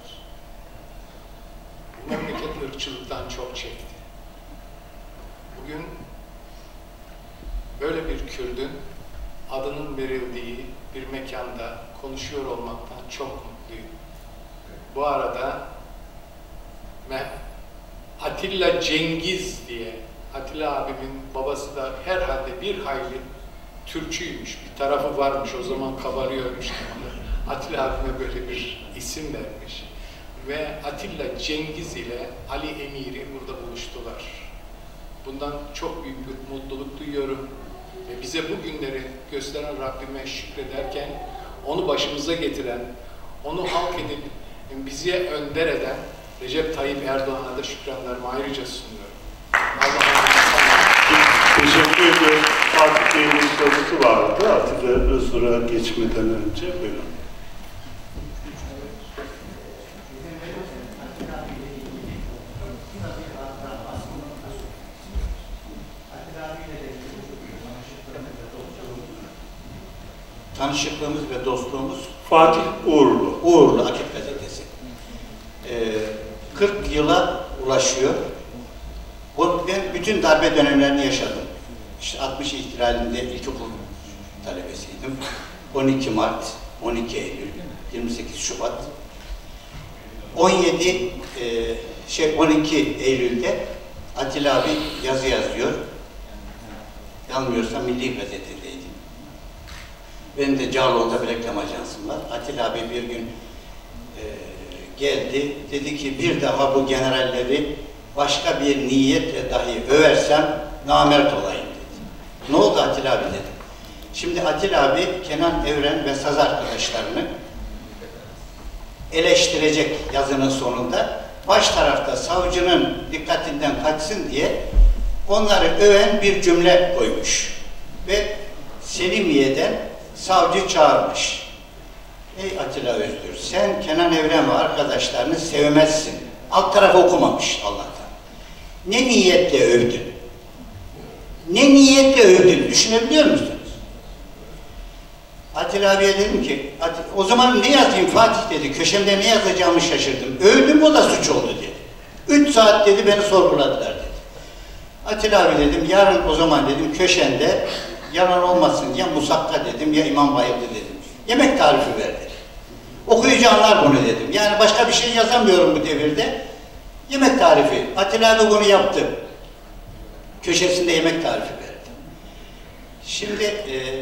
Bu memleket ırkçılıktan çok çekti. Bugün böyle bir Kürt'ün adının verildiği bir mekanda konuşuyor olmaktan çok mutluyum. Bu arada Atilla Cengiz diye, Atilla abimin babası da herhalde bir hayli Türkçüymüş, bir tarafı varmış, o zaman kabarıyormuş. Atilla abime böyle bir isim vermiş. Ve Atilla Cengiz ile Ali Emiri burada buluştular. Bundan çok büyük bir mutluluk duyuyorum. Ve bize bu günleri gösteren Rabbime şükrederken, onu başımıza getiren, onu halk edip bize önder eden Recep Tayyip Erdoğan'a da şükranlarımı ayrıca sunuyorum. Allah'a Teşekkür ediyorum. Fatih Bey'in bir sorusu vardı. Atilla Özgür'e geçmeden önce. Buyurun. Tanışıklığımız ve dostluğumuz Fatih Uğurlu. Uğurlu Akit Gazetesi. 40 yıla ulaşıyor. Ben bütün darbe dönemlerini yaşadım. İşte 60 ihtilalinde ilkokul talebesiydim. 12 Mart, 12 Eylül, 28 Şubat. 12 Eylül'de Atilla abi yazı yazıyor. Yanılmıyorsam Milli Gazete'deydim. Benim de Cağaloğlu'nda bir reklam ajansım var. Atilla abi bir gün geldi, dedi ki bir daha bu generalleri başka bir niyetle dahi översem namert olayım dedi. Ne oldu Atilla abi dedi. Şimdi Atilla abi Kenan Evren ve saz arkadaşlarını eleştirecek yazının sonunda baş tarafta savcının dikkatinden kaçsın diye onları öven bir cümle koymuş. Ve Selimiye'den savcı çağırmış. Ey Atilla Özdür, sen Kenan Evren ve arkadaşlarını sevmezsin. Alt tarafı okumamış Allah'tan. Ne niyetle övdün? Ne niyetle övdün? Düşünebiliyor musunuz? Atilla abiye dedim ki, o zaman ne yazayım Fatih dedi, köşemde ne yazacağımı şaşırdım. Övdüm, o da suç oldu dedi. 3 saat dedi, beni sorguladılar dedi. Atilla abi dedim, yarın o zaman dedim, köşende yalan olmasın ya Musakka dedim, ya İmam Bayıldı dedim. Yemek tarifi verdi. Okuyucu anlar bunu dedim. Yani başka bir şey yazamıyorum bu devirde. Yemek tarifi. Atilla abi bunu yaptı. Köşesinde yemek tarifi verdi. Şimdi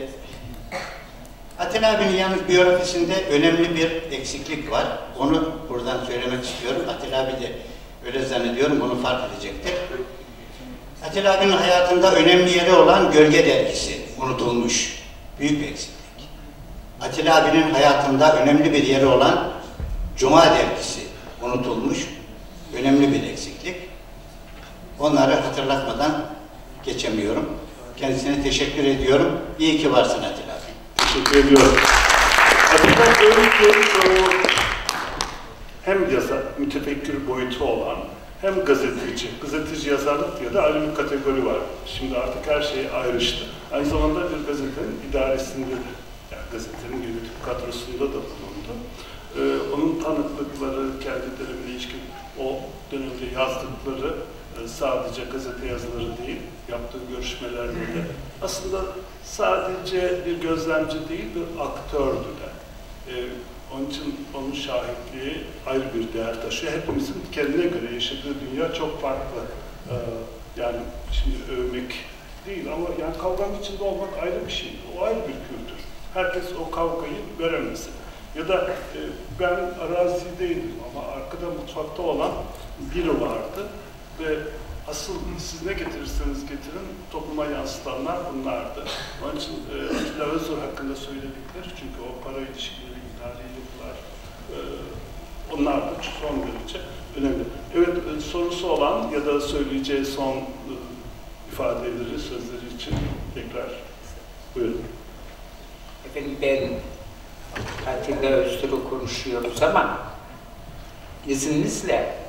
Atilla abinin yalnız biyografisinde önemli bir eksiklik var. Onu buradan söylemek istiyorum. Atilla abi de öyle zannediyorum, bunu fark edecektir. Atilla abinin hayatında önemli yeri olan Gölge Dergisi unutulmuş. Büyük bir eksiklik. Atilla abinin hayatında önemli bir yeri olan Cuma Dergisi unutulmuş. Önemli bir eksiklik. Onları hatırlatmadan geçemiyorum. Kendisine teşekkür ediyorum. İyi ki varsın Atilla abi. Teşekkür ediyorum. Atilla Özgür hem yazar, mütefekkir boyutu olan hem gazeteci. Gazeteci yazarlık diye de ayrı bir kategori var. Şimdi artık her şey ayrıştı. Aynı zamanda bir gazetenin idaresinde de, yani gazetenin yönetim kadrosunda da bulundu. Onun tanıklıkları, kendilerine ilişkin o dönemde yazdıkları sadece gazete yazıları değil, yaptığı görüşmelerde de aslında sadece bir gözlemci değil, bir aktördü de. Onun için onun şahitliği ayrı bir değer taşıyor. Hepimizin kendine göre yaşadığı dünya çok farklı. Yani şimdi övmek değil ama yani kavganın içinde olmak ayrı bir şey. O ayrı bir kültür. Herkes o kavgayı göremez. Ya da ben arazideydim ama arkada mutfakta olan biri vardı ve asıl siz ne getirirseniz getirin topluma yansıtanlar bunlardı. Onun için Atilla Özdor hakkında söyledikleri çünkü o para ilişkileri, idari yapılar onlar da son derece önemli. Evet, sorusu olan ya da söyleyeceği son ifadeleri, sözleri için tekrar buyurun. Efendim ben Atilla Özdor'u konuşuyoruz ama izninizle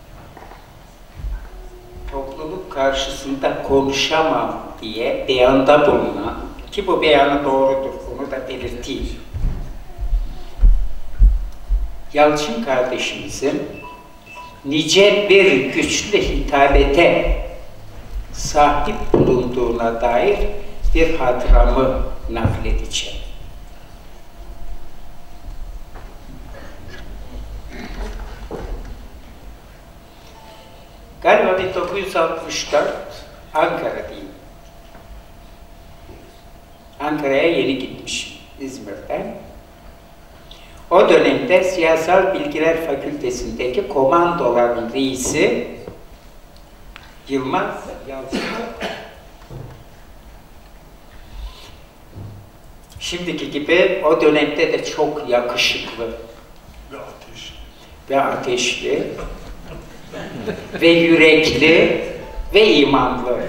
topluluk karşısında konuşamam diye beyanda bulunan, ki bu beyanı doğrudur, onu da belirteyim. Yalçın kardeşimizin nice bir güçlü hitabete sahip bulunduğuna dair bir hatıramı nakledeceğim. Galiba 1964 Ankara'dayım. Ankara'ya yeni gitmişim İzmir'den. O dönemde Siyasal Bilgiler Fakültesindeki komandoların reisi Yılmaz Yalçın. Şimdiki gibi o dönemde de çok yakışıklı ve ateşli ve yürekli ve imanlı.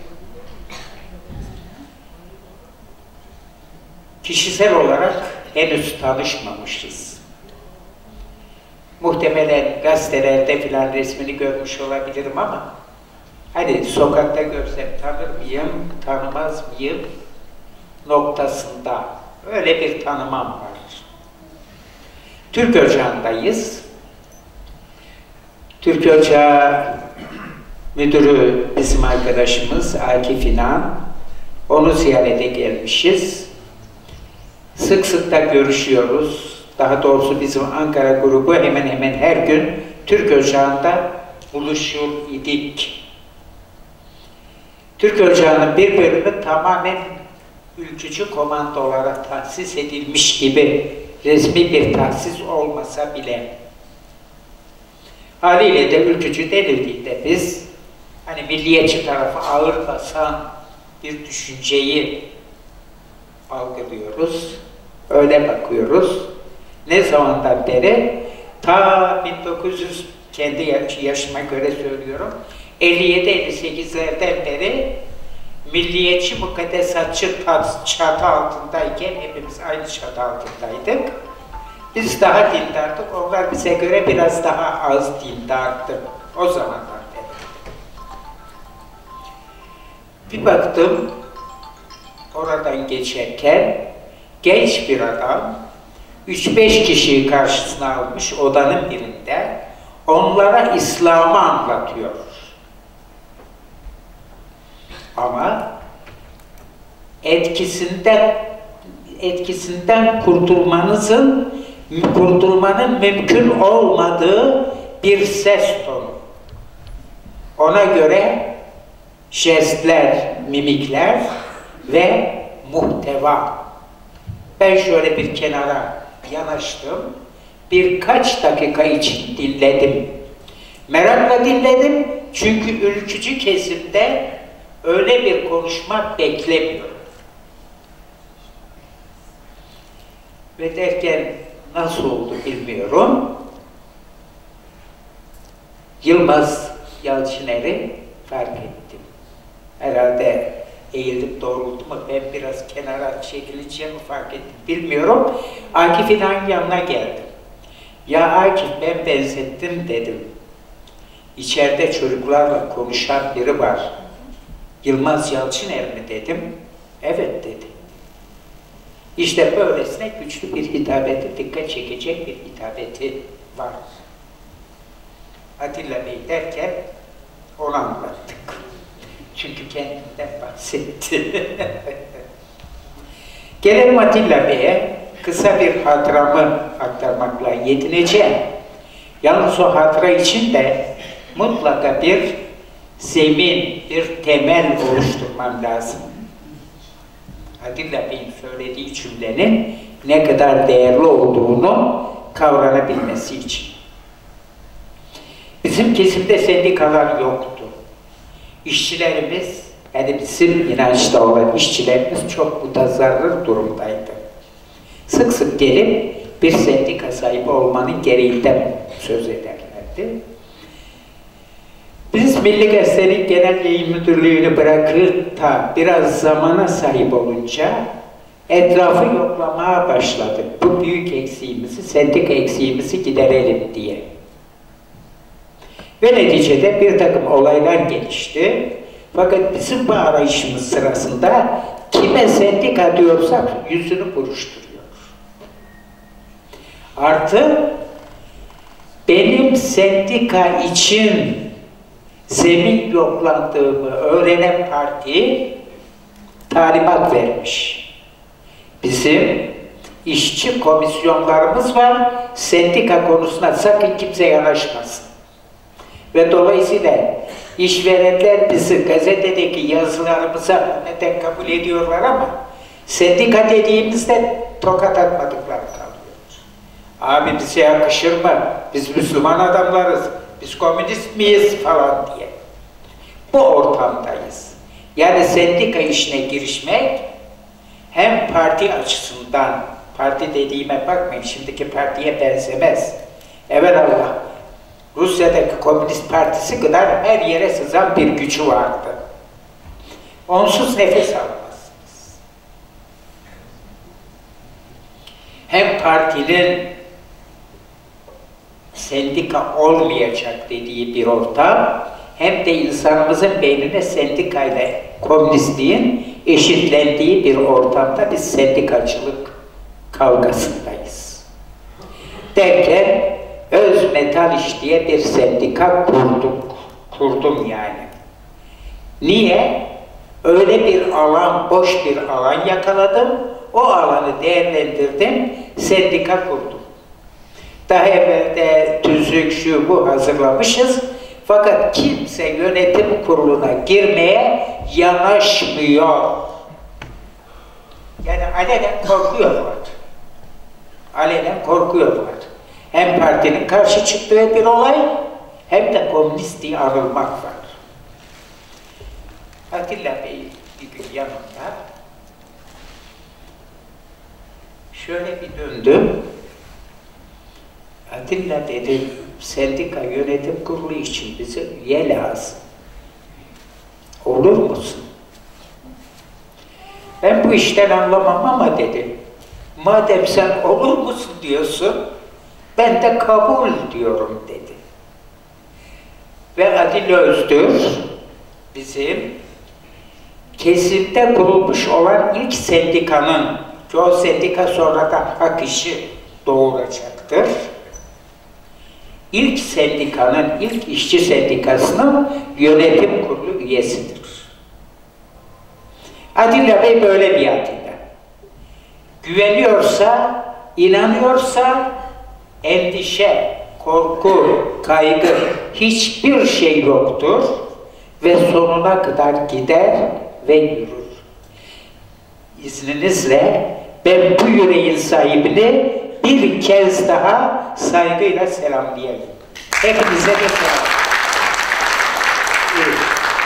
Kişisel olarak henüz tanışmamışız. Muhtemelen gazetelerde filan resmini görmüş olabilirim ama hani sokakta görsem tanır mıyım, tanımaz mıyım noktasında öyle bir tanımam var. Türk Ocağı'ndayız. Türk Ocağı müdürü bizim arkadaşımız Akif İnan. Onu ziyarete gelmişiz. Sık sık da görüşüyoruz. Daha doğrusu bizim Ankara grubu hemen hemen her gün Türk Ocağı'nda buluşur idik. Türk Ocağı'nın bir bölümü tamamen ülkücü komandolara tahsis edilmiş gibi, resmi bir tahsis olmasa bile. Haliyle de ülkücü denildiğinde biz, hani milliyetçi tarafı ağır basan bir düşünceyi algılıyoruz, öyle bakıyoruz. Ne zamandan beri? Ta 1900, kendi yaşıma göre söylüyorum, 57-58'lerden beri milliyetçi mukaddesatçı çatı altındayken, hepimiz aynı çatı altındaydık. Biz daha dindardık, onlar bize göre biraz daha az dindardı o zamandan beri. Bir baktım, oradan geçerken genç bir adam 3-5 kişiyi karşısına almış odanın birinde, onlara İslam'ı anlatıyor. Ama etkisinden kurtulmanın mümkün olmadığı bir ses tonu. Ona göre jestler, mimikler ve muhteva. Ben şöyle bir kenara yanaştım. Birkaç dakika için dinledim. Merakla dinledim çünkü ülkücü kesimde öyle bir konuşma beklemiyorum. Ve derken nasıl oldu bilmiyorum. Yılmaz Yalçıner'i fark ettim. Herhalde eğilip doğruldu mu, ben biraz kenara çekileceğimi fark ettim, bilmiyorum. Akif İnan'ın yanına geldim. Ya Akif, ben benzettim dedim. İçeride çocuklarla konuşan biri var. Yılmaz Yalçıner mi dedim. Evet dedi. İşte böylesine güçlü bir hitabeti, dikkat çekecek bir hitabeti var. Atilla Bey derken onu anlattık. Çünkü kendinden bahsetti. Gelelim Atilla Bey'e. kısa bir hatıramı aktarmakla yetineceğim. Yalnız o hatıra için de mutlaka bir zemin, bir temel oluşturmam lazım. Atilla Bey'in söylediği cümlenin ne kadar değerli olduğunu kavranabilmesi için. Bizim kesimde sendikalar yoktu. İşçilerimiz, yani bizim inançta olan işçilerimiz çok mutazarrır durumdaydı. Sık sık gelip bir sendika sahibi olmanın gereğinden söz ederlerdi. Biz Milli Gazete'nin Genel Yayın Müdürlüğü'nü bırakıp da biraz zamana sahip olunca etrafı yoklamaya başladık. Bu büyük eksiğimizi, sendika eksiğimizi giderelim diye. Ve neticede bir takım olaylar gelişti. Fakat bizim bu arayışımız sırasında kime sendika diyorsak yüzünü buruşturuyor. Artı benim sendika için zemin yoklandığımı öğrenen parti talimat vermiş. Bizim işçi komisyonlarımız var, sendika konusuna sakın kimse yanaşmasın. Ve dolayısıyla işverenler bizi gazetedeki yazılarımıza neden kabul ediyorlar ama sendika dediğimizde tokat atmadıkları kalıyor. Abi bize yakışır mı? Biz Müslüman adamlarız, biz komünist miyiz falan diye. Bu ortamdayız. Yani sendika işine girişmek hem parti açısından, parti dediğime bakmayın, şimdiki partiye benzemez. Evelallah, Rusya'daki Komünist Partisi kadar her yere sızan bir gücü vardı. Onsuz nefes almazsınız. Hem partinin sendika olmayacak dediği bir ortam, hem de insanımızın beynine sendikayla komünistliğin eşitlendiği bir ortamda biz sendikacılık kavgasındayız. Derken Özmetal İş diye bir sendika kurdum yani. Niye? Öyle bir alan, boş bir alan yakaladım, o alanı değerlendirdim, sendika kurdum. Daha evvelde tüzük, şu bu hazırlamışız, fakat kimse yönetim kuruluna girmeye yanaşmıyor. Yani alenen korkuyorlar. Alenen korkuyorlar. Hem partinin karşı çıktığı bir olay, hem de komünist diye anılmak var. Atilla Bey bir gün yanımda şöyle bir döndüm. Atilla dedi, sendika yönetim kurulu için bize üye lazım. Olur musun? Ben bu işten anlamam ama dedim, madem sen olur musun diyorsun, ben de kabul diyorum dedi. Ve Adil Özdür bizim kesimde kurulmuş olan ilk sendikanın, o sendika sonra da hak işi doğuracaktır. İlk sendikanın, ilk işçi sendikasının yönetim kurulu üyesidir. Atilla Bey böyle bir Atilla. Güveniyorsa, inanıyorsa endişe, korku, kaygı hiçbir şey yoktur ve sonuna kadar gider ve yürür. İzninizle ben bu yüreğin sahibini bir kez daha saygıyla selamlayayım. Hepinize de selam. Evet.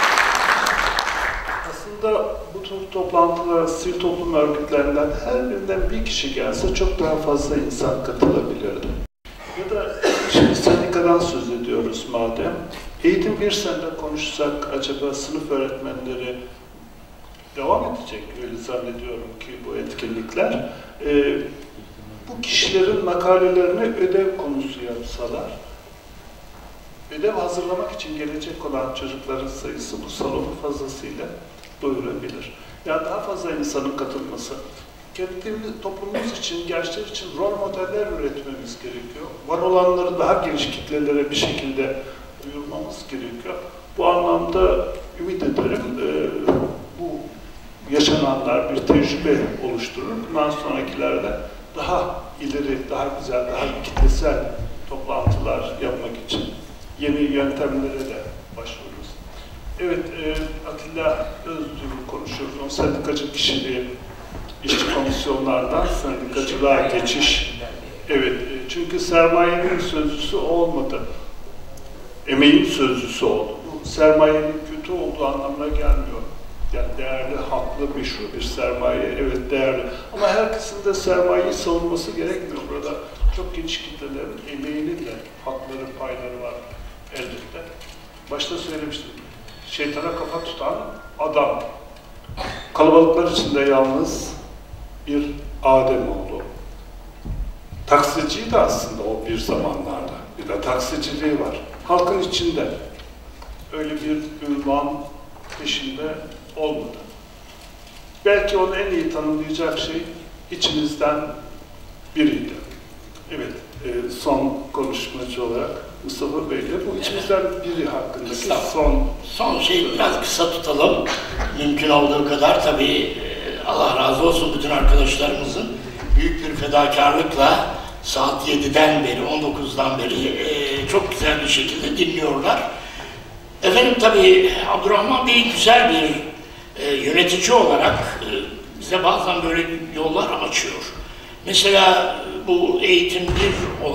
Aslında bu tür toplantılara sivil toplum örgütlerinden her birinden bir kişi gelse çok daha fazla insan katılabilirdi. Ya da şimdi sendikadan söz ediyoruz madem. Eğitim bir senede konuşsak acaba sınıf öğretmenleri devam edecek öyle zannediyorum ki bu etkinlikler. Bu kişilerin makalelerini ödev konusu yapsalar, ödev hazırlamak için gelecek olan çocukların sayısı bu salonu fazlasıyla doyurabilir. Yani daha fazla insanın katılması. Kendimiz, toplumumuz için, gençler için rol modeller üretmemiz gerekiyor. Var olanları daha geniş kitlelere bir şekilde duyurmamız gerekiyor. Bu anlamda ümit ederim bu yaşananlar bir tecrübe oluşturur. Bundan sonrakilerde daha ileri, daha güzel, daha kitlesel toplantılar yapmak için yeni yöntemlere de başvuruyoruz. Evet, Atilla Özdür'ü konuşuyoruz. O sendikacı kişiliği, işçi komisyonlardan sendikacılığa geçiş. Evet, çünkü sermayenin sözcüsü olmadı. Emeğin sözcüsü oldu. Bu sermayenin kötü olduğu anlamına gelmiyor. Yani değerli, haklı, meşru bir sermaye, evet değerli. Ama herkesin de sermayeyi savunması gerekmiyor. Burada çok geniş kitlelerin emeğinin de hakları, payları var elbette. Başta söylemiştim, şeytana kafa tutan adam. Kalabalıklar içinde yalnız bir Adem oldu. Taksiciydi aslında o bir zamanlarda. Bir de taksiciliği var. Halkın içinde öyle bir ünvan peşinde olmadı. Belki onu en iyi tanımlayacak şey içimizden biriydi. Evet, son konuşmacı olarak Mustafa Bey'le bu içimizden biri hakkındaki son şeyi biraz kısa tutalım. Mümkün olduğu kadar tabii Allah razı olsun bütün arkadaşlarımızın büyük bir fedakarlıkla saat 7'den beri, 19'dan beri çok güzel bir şekilde dinliyorlar. Efendim tabii Abdurrahman Bey güzel bir yönetici olarak bize bazen böyle yollar açıyor. Mesela bu eğitim bir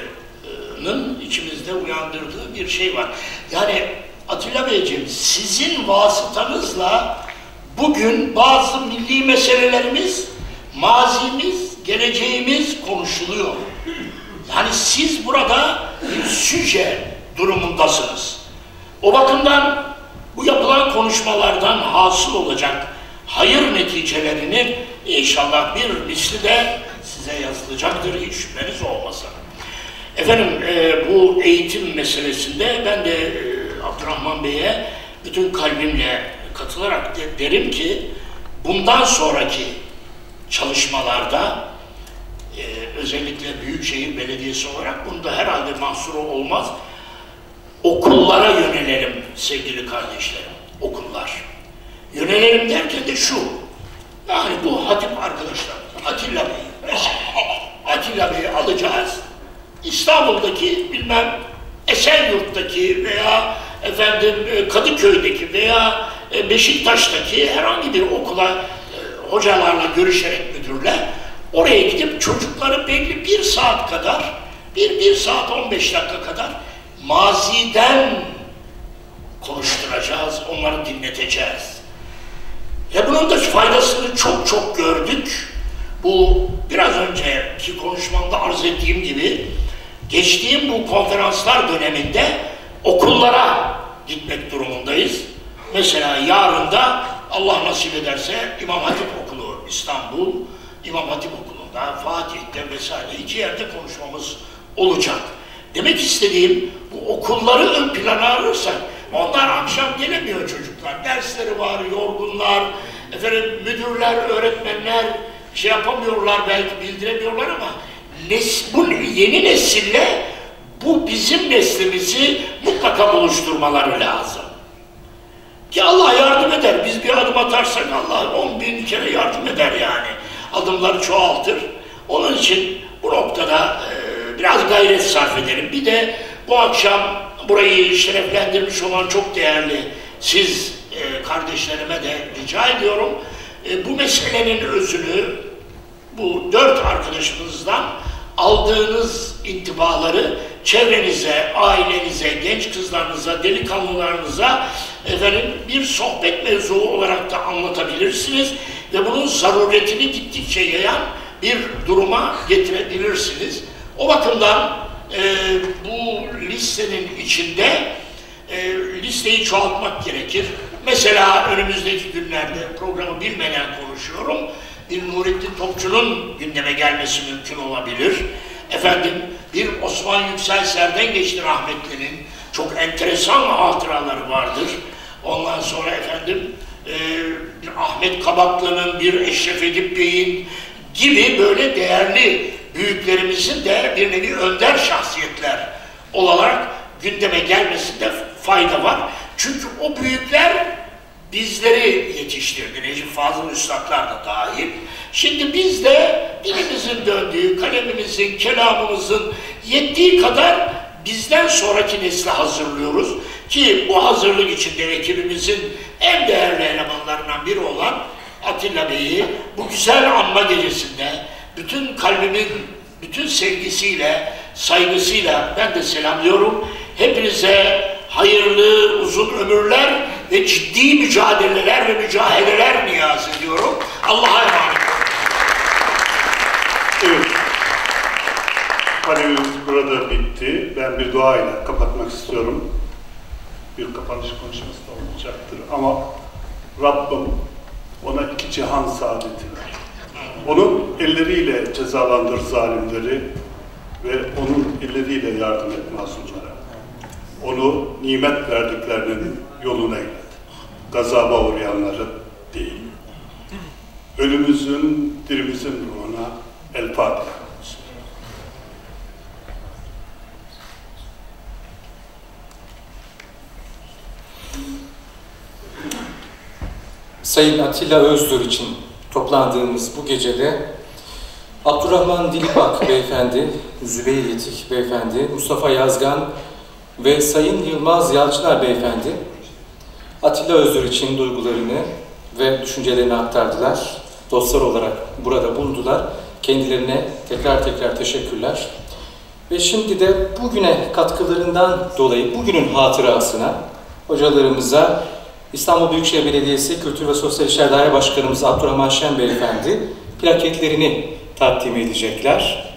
olayının içimizde uyandırdığı bir şey var. Yani Atilla Beyciğim, sizin vasıtanızla bugün bazı milli meselelerimiz, mazimiz, geleceğimiz konuşuluyor. Yani siz burada bir süje durumundasınız. O bakımdan bu yapılan konuşmalardan hasıl olacak hayır neticelerinin inşallah bir misli de size yazılacaktır, hiç şüpheniz olmasın. Efendim bu eğitim meselesinde ben de Abdurrahman Bey'e bütün kalbimle katılarak derim ki bundan sonraki çalışmalarda özellikle Büyükşehir Belediyesi olarak bunda herhalde mahsuru olmaz. Okullara yönelelim sevgili kardeşlerim, okullar. Yönelelim derken de şu, yani bu hatip arkadaşlar, Atilla Bey, mesela Atilla Bey'i alacağız, İstanbul'daki bilmem Esenyurt'taki veya efendim Kadıköy'deki veya Beşiktaş'taki herhangi bir okula hocalarla görüşerek müdürle oraya gidip çocukları belli bir saat kadar, bir saat 15 dakika kadar maziden konuşturacağız, onları dinleteceğiz. Ve bunun da faydasını çok gördük. Bu biraz önceki konuşmamda arz ettiğim gibi geçtiğim bu konferanslar döneminde okullara gitmek durumundayız. Mesela yarın da Allah nasip ederse İmam Hatip Okulu, İstanbul İmam Hatip Okulu'nda, Fatih'te vesaire 2 yerde konuşmamız olacak. Demek istediğim bu okulları ön plana alırsak, onlar akşam gelemiyor çocuklar. Dersleri var, yorgunlar, efendim müdürler, öğretmenler şey yapamıyorlar, belki bildiremiyorlar ama bu yeni nesille bu bizim neslimizi mutlaka buluşturmaları lazım. Ki Allah yardım eder. Biz bir adım atarsak Allah 10.000 kere yardım eder yani. Adımları çoğaltır. Onun için bu noktada biraz gayret sarf edelim. Bir de bu akşam burayı şereflendirmiş olan çok değerli siz kardeşlerime de rica ediyorum. Bu meselenin özünü bu 4 arkadaşımızdan aldığınız intibaları çevrenize, ailenize, genç kızlarınıza, delikanlılarınıza efendim bir sohbet mevzuu olarak da anlatabilirsiniz ve bunun zaruretini gittikçe yayan bir duruma getirebilirsiniz. O bakımdan bu listenin içinde listeyi çoğaltmak gerekir. Mesela önümüzdeki günlerde programı bilmeden konuşuyorum. Bir Nurettin Topçu'nun gündeme gelmesi mümkün olabilir. Efendim bir Osman Yüksel Serdengeçli rahmetlinin çok enteresan hatıraları vardır. Ondan sonra efendim bir Ahmet Kabaklı'nın, bir Eşref Edip Bey'in gibi böyle değerli büyüklerimizin de bir nevi önder şahsiyetler olarak gündeme gelmesinde fayda var. Çünkü o büyükler bizleri yetiştirdi, Necip Fazıl Üstadlar da dahil. Şimdi biz de dilimizin döndüğü, kalemimizin, kelamımızın yettiği kadar bizden sonraki nesli hazırlıyoruz. Ki bu hazırlık içinde ekibimizin en değerli elemanlarından biri olan Atilla Bey'i bu güzel anma gecesinde bütün kalbimin bütün sevgisiyle, saygısıyla ben de selamlıyorum. Hepinize hayırlı, uzun ömürler ve ciddi mücadeleler ve mücaheleler niyaz ediyorum. Allah'a emanet olun. Evet. Panelimiz burada bitti. Ben bir duayla kapatmak istiyorum. Bir kapanış konuşması da olacaktır. Ama Rabbim ona iki cihan saadeti ver. Onun elleriyle cezalandır zalimleri ve onun elleriyle yardım et mazlumlara. Onu nimet verdiklerinin yoluna ilet. Gazaba uğrayanları değil. Ölümüzün, dirimizin ruhuna El Fatiha. Sayın Atilla Özdür için toplandığımız bu gecede Abdurrahman Dilipak Beyefendi, Zübeyir Yetik Beyefendi, Mustafa Yazgan ve Sayın Yılmaz Yalçıner Beyefendi Atilla Özdür için duygularını ve düşüncelerini aktardılar. Dostlar olarak burada bulundular. Kendilerine tekrar teşekkürler. Ve şimdi de bugüne katkılarından dolayı bugünün hatırasına hocalarımıza İstanbul Büyükşehir Belediyesi Kültür ve Sosyal İşler Daire Başkanımız Abdurrahman Şen Beyefendi plaketlerini takdim edecekler.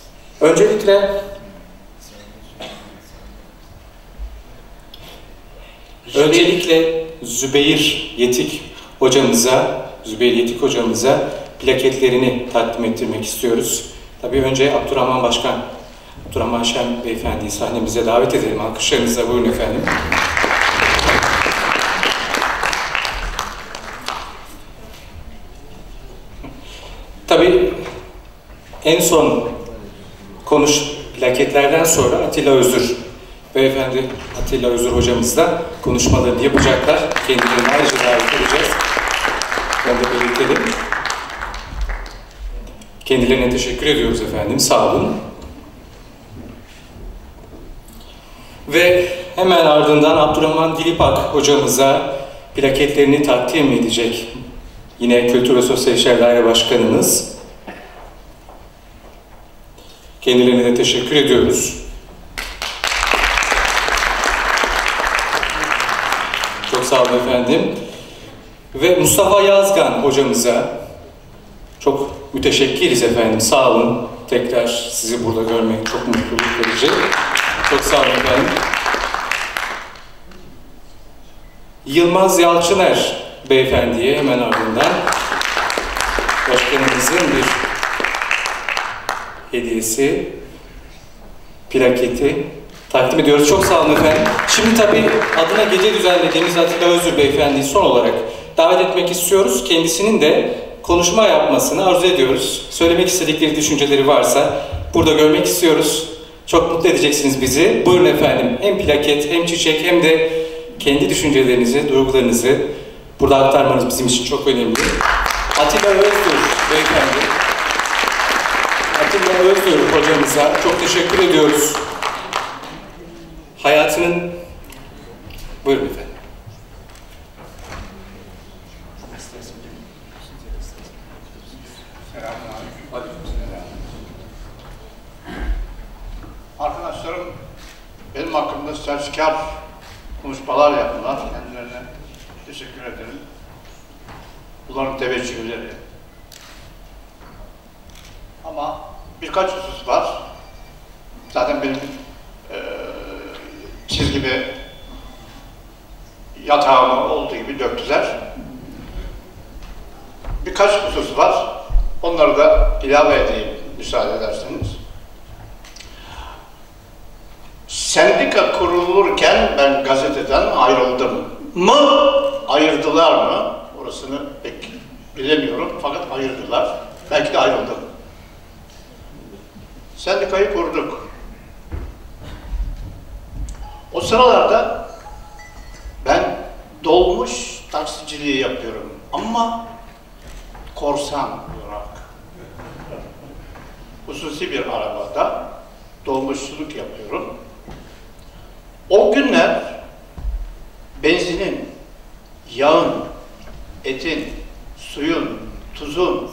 Öncelikle Zübeyir Yetik hocamıza plaketlerini takdim ettirmek istiyoruz. Tabii önce Abdurrahman Şen Beyefendi'yi sahnemize davet edelim. Alkışlarınızla buyurun efendim. Tabii en son plaketlerden sonra Atilla Özdür Beyefendi, Atilla Özdür hocamız da konuşmalarını yapacaklar. Kendilerini ayrıca davet edeceğiz. Ben de belirtelim. Kendilerine teşekkür ediyoruz efendim. Sağ olun. Ve hemen ardından Abdurrahman Dilipak hocamıza plaketlerini takdim edecek. Yine Kültür ve Sosyal İşler Daire Başkanımız. Kendilerine de teşekkür ediyoruz. Çok sağ olun efendim. Ve Mustafa Yazgan hocamıza çok müteşekkiriz efendim. Sağ olun. Tekrar sizi burada görmek çok mutluluk verici. Çok sağ olun efendim. Yılmaz Yalçıner Beyefendi'ye hemen ardından başkanımızın bir hediyesi, plaketi takdim ediyoruz. Çok sağ olun efendim. Şimdi tabii adına gece düzenlediğimiz Atilla Özdür Beyefendi'yi son olarak davet etmek istiyoruz. Kendisinin de konuşma yapmasını arzu ediyoruz. Söylemek istedikleri düşünceleri varsa burada görmek istiyoruz. Çok mutlu edeceksiniz bizi. Buyurun efendim. Hem plaket, hem çiçek, hem de kendi düşüncelerinizi, duygularınızı burada aktarmanız bizim için çok önemli. Atilla Özdür Beyefendi, Atilla Özdür hocamıza çok teşekkür ediyoruz. Hayatının... Buyurun efendim. Arkadaşlarım benim hakkımda sertkar konuşmalar yaptılar. Kendilerine teşekkür ederim. Bunların teveccühleri. Ama birkaç husus var. Zaten benim çizgimi yatağıma olduğu gibi döktüler. Birkaç husus var. Onları da ilave edeyim müsaade ederseniz. Sendika kurulurken ben gazeteden ayrıldım mı? Ayırdılar mı? Orasını pek bilemiyorum fakat ayırdılar. Belki de ayrıldım. Sendikayı kurduk. O sıralarda ben dolmuş taksiciliği yapıyorum ama korsan olarak. hususi bir arabada dolmuşçuluk yapıyorum. O günler benzinin, yağın, etin, suyun, tuzun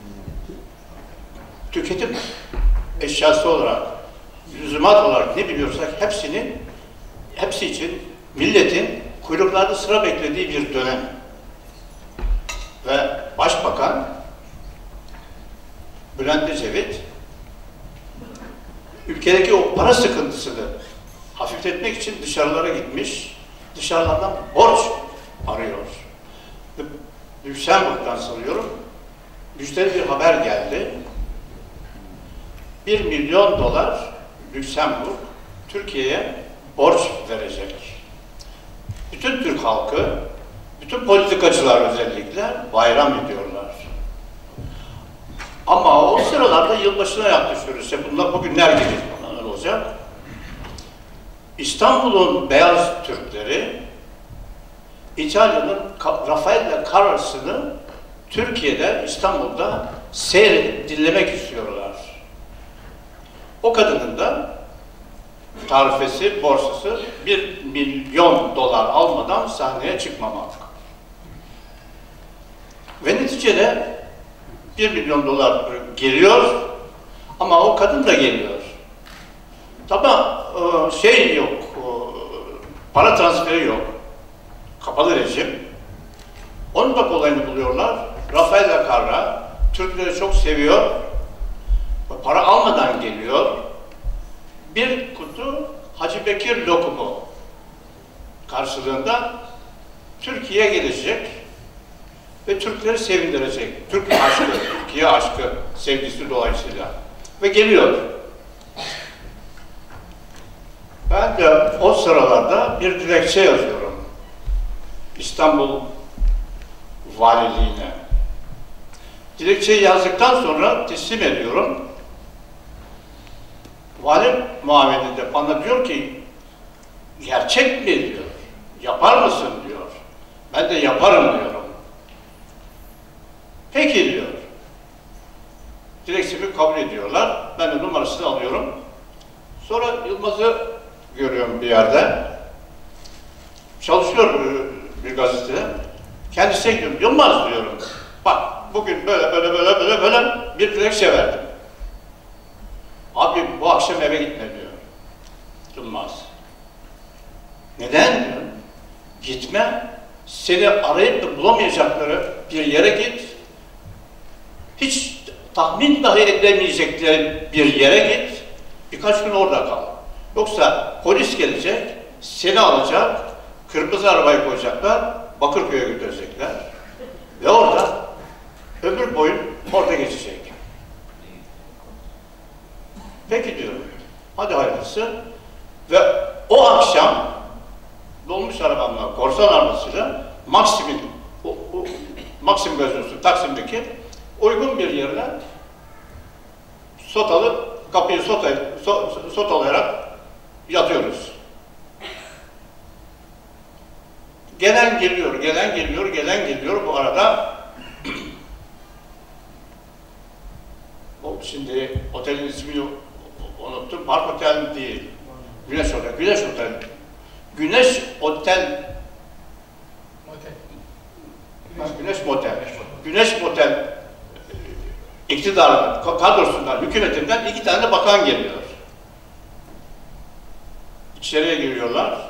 tüketim eşyası olarak, lüzumat olarak ne biliyorsak hepsi için milletin kuyruklarda sıra beklediği bir dönem. Ve Başbakan Bülent Ecevit ülkedeki o para sıkıntısını hafifletmek için dışarılara gitmiş, dışarılardan borç arıyor. Lüksemburg'dan sanıyorum, müjdeli bir haber geldi. 1 milyon dolar Lüksemburg Türkiye'ye borç verecek. Bütün Türk halkı, bütün politikacılar özellikle bayram ediyorlar. Ama o sıralarda yılbaşına yaklaşıyoruz. Bunlar bugünler gibi olacak. İstanbul'un beyaz Türkleri İtalya'nın Raffaella Carra'sını Türkiye'de, İstanbul'da dinlemek istiyorlar. O kadının da tarifesi, borsası 1 milyon dolar almadan sahneye çıkmamak. Ve neticede 1 milyon dolar geliyor ama o kadın da geliyor. Tabi yok, para transferi yok. Kapalı rejim. Onun da kolayını buluyorlar. Raffaella Carrà Türkleri çok seviyor. Para almadan geliyor. Bir kutu Hacı Bekir lokumu karşılığında Türkiye'ye gelecek ve Türkleri sevindirecek. Türk aşkı, Türkiye aşkı sevgisi dolayısıyla. Ve geliyor. Ben de o sıralarda bir dilekçe yazıyorum. İstanbul Valiliğine. Dilekçeyi yazdıktan sonra teslim ediyorum. Vali muavini de bana diyor ki, gerçek mi diyor, yapar mısın diyor. Ben de yaparım diyorum. Peki diyor. Dilekçemi kabul ediyorlar. Ben de numarasını alıyorum. Sonra Yılmaz'ı görüyorum bir yerde. Çalışıyor bir gazetede. Kendisine gidiyorum. Yılmaz diyorum. Bak bugün böyle bir dilekçe verdim. Abi bu akşam eve gitme diyor. Yılmaz. Neden diyor. Gitme. Seni arayıp da bulamayacakları bir yere git. Hiç tahmin dahi edemeyecekleri bir yere git. Birkaç gün orada kal. Yoksa polis gelecek, seni alacak, kırmızı arabayı koyacaklar, Bakırköy'e götürecekler. Ve orada ömür boyu orada geçecek. Peki diyorum. Hadi hayırlısı. Ve o akşam dolmuş arabamla, korsan arabasıyla Maksim Gözünsü Taksim'deki uygun bir yerine kapıyı sotalayarak yatıyoruz. Gelen geliyor bu arada. Şimdi otelin ismini unuttum. Park Otel değil. Güneş Otel. Güneş Motel iktidarının kadrosundan, hükümetinden 2 tane de bakan geliyor. İçeriye giriyorlar.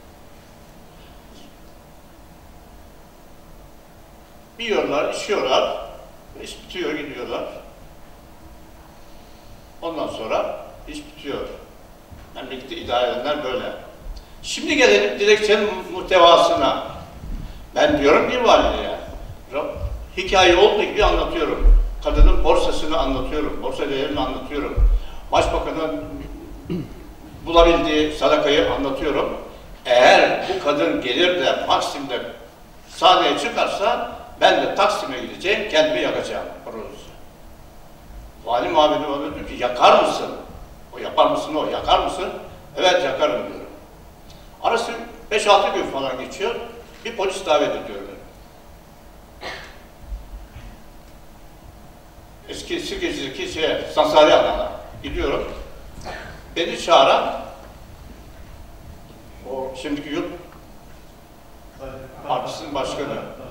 Yiyorlar, içiyorlar. İş bitiyor, gidiyorlar. Ondan sonra iş bitiyor. Memleketi idare edenler böyle. Şimdi gelelim dilekçenin muhtevasına. Ben diyorum ki valiliğe, hikaye olduğu gibi anlatıyorum. Kadının borsasını anlatıyorum, borsa değerini anlatıyorum. Başbakanın bulabildiği sadakayı anlatıyorum. Eğer bu kadın gelir de Maksim'de sahneye çıkarsa ben de Taksim'e gideceğim, kendimi yakacağım. Vali muavini bana diyor ki, yakar mısın? Yakar mısın? Evet, yakarım diyorum. Arası 5-6 gün falan geçiyor, bir polis davet ediyor beni. eski Sirkeci'deki Sansari Alan'a gidiyorum. Beni çağıran o şimdiki yurt partisinin başkanı.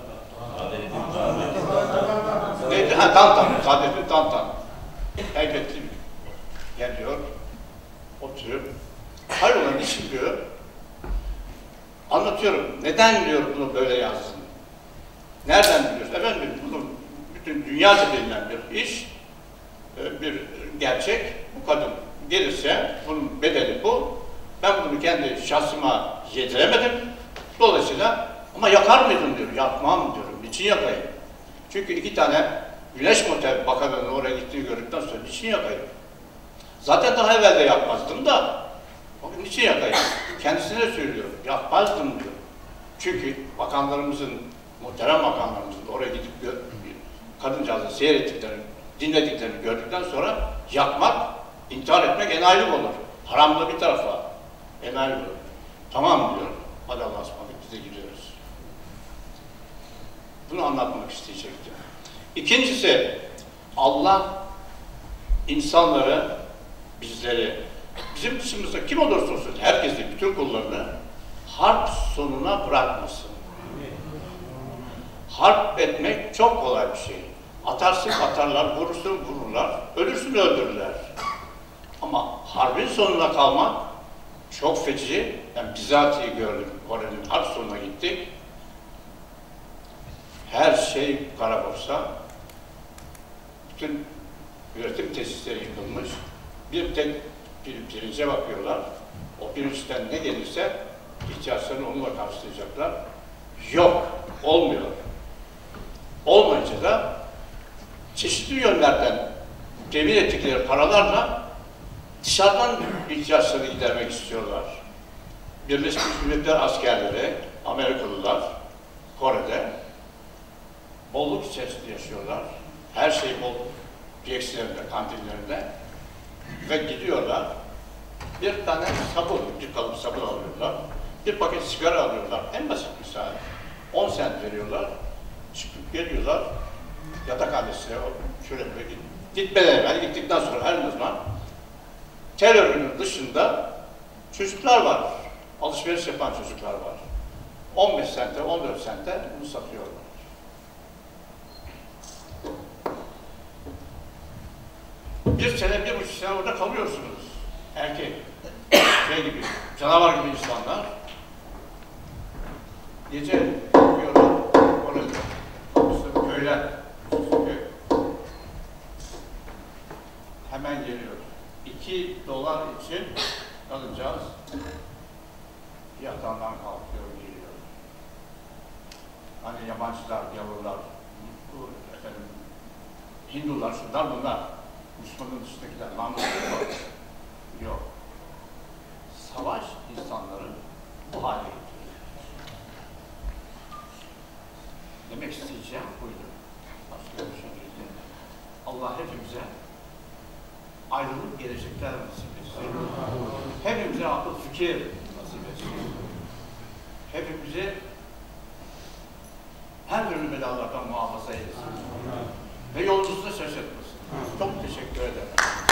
Neydi? Ha, Tantan. Saadettin Tantan. Elbette geliyor, oturuyor. Hayrola niçin diyor. Anlatıyorum. Neden diyor bunu böyle yazdın? Nereden biliyorsun? Efendim bunu bütün dünyaca bilinen bir iş, bir gerçek. Bu kadın gelirse bunun bedeli bu. Ben bunu kendi şahsıma yediremedim. Dolayısıyla ama yakar mıydın diyor. Yakmam diyorum. Niçin yakayım? Çünkü 2 tane Güneş Motel Bakanı'nın oraya gittiğini gördükten sonra niçin yakayım? Zaten daha evvel de yapmazdım da o niçin yakayım? Kendisine söylüyor. Yapmazdım diyor. Çünkü bakanlarımızın, muhterem bakanlarımızın oraya gidip kadıncağızı seyrettiklerini, dinlediklerini gördükten sonra yakmak, intihar etmek enayilik olur. Haramda bir tarafa enayilik olur. Tamam diyor. Hadi Allah'a ısmarladık, biz de gidiyoruz. Bunu anlatmak isteyecektim. İkincisi, Allah insanları, bizleri, bizim dışımızda kim olursa olsun, herkesi, bütün kullarını harp sonuna bırakmasın. Harp etmek çok kolay bir şey. Atarsın atarlar, vurursun vururlar, ölürsün öldürürler. Ama harbin sonuna kalmak çok feci. Ben bizatihi gördüm. Kore'nin harp sonuna gittik. Her şey kara borsa. Bütün üretim tesisleri yıkılmış. Bir tek pirince bakıyorlar. O pirinçten ne gelirse ihtiyaçlarını onunla karşılayacaklar. Yok, olmuyor. Olmayınca da çeşitli yönlerden temin ettikleri paralarla dışarıdan ihtiyaçlarını gidermek istiyorlar. Birleşmiş Milletler askerleri, Amerikalılar, Kore'de bolluk içerisinde yaşıyorlar. Her şey bol, piyeksilerinde, kantinlerinde ve gidiyorlar. Bir tane sabun, bir kalıp sabun alıyorlar. Bir paket sigara alıyorlar. En basit misal. 10 sent veriyorlar. Çıkıp geliyorlar. Yatakhanesine, şöyle gitmeden evvel, gittikten sonra her zaman terörünün dışında çocuklar var. Alışveriş yapan çocuklar var. 15 sente, 14 sente bunu satıyorlar. Bir sene, 1,5 sene orada kalıyorsunuz. Erkek, şey gibi, canavar gibi insanlar. Gece bakıyorlar, orada kapısı köyler. Hemen geliyor. $2 için alacağız. Yatağından kalkıyor, geliyor. Hani yabancılar, gavurlar, efendim, Hindular, şunlar bunlar. Müslümanın dışındakiler, namuslu yok. Yok. Savaş insanları bu hale getiriyor. Demek isteyeceğim buydu. Başka bir şey değil. Allah hepimize ayrılıp gelecekler nasip etsin. Hepimize akıl fikir nasip etsin. Hepimizi her türlü belalardan muhafaza etsin. Ve yolunuzda şaşırtmasın. Çok teşekkür ederim.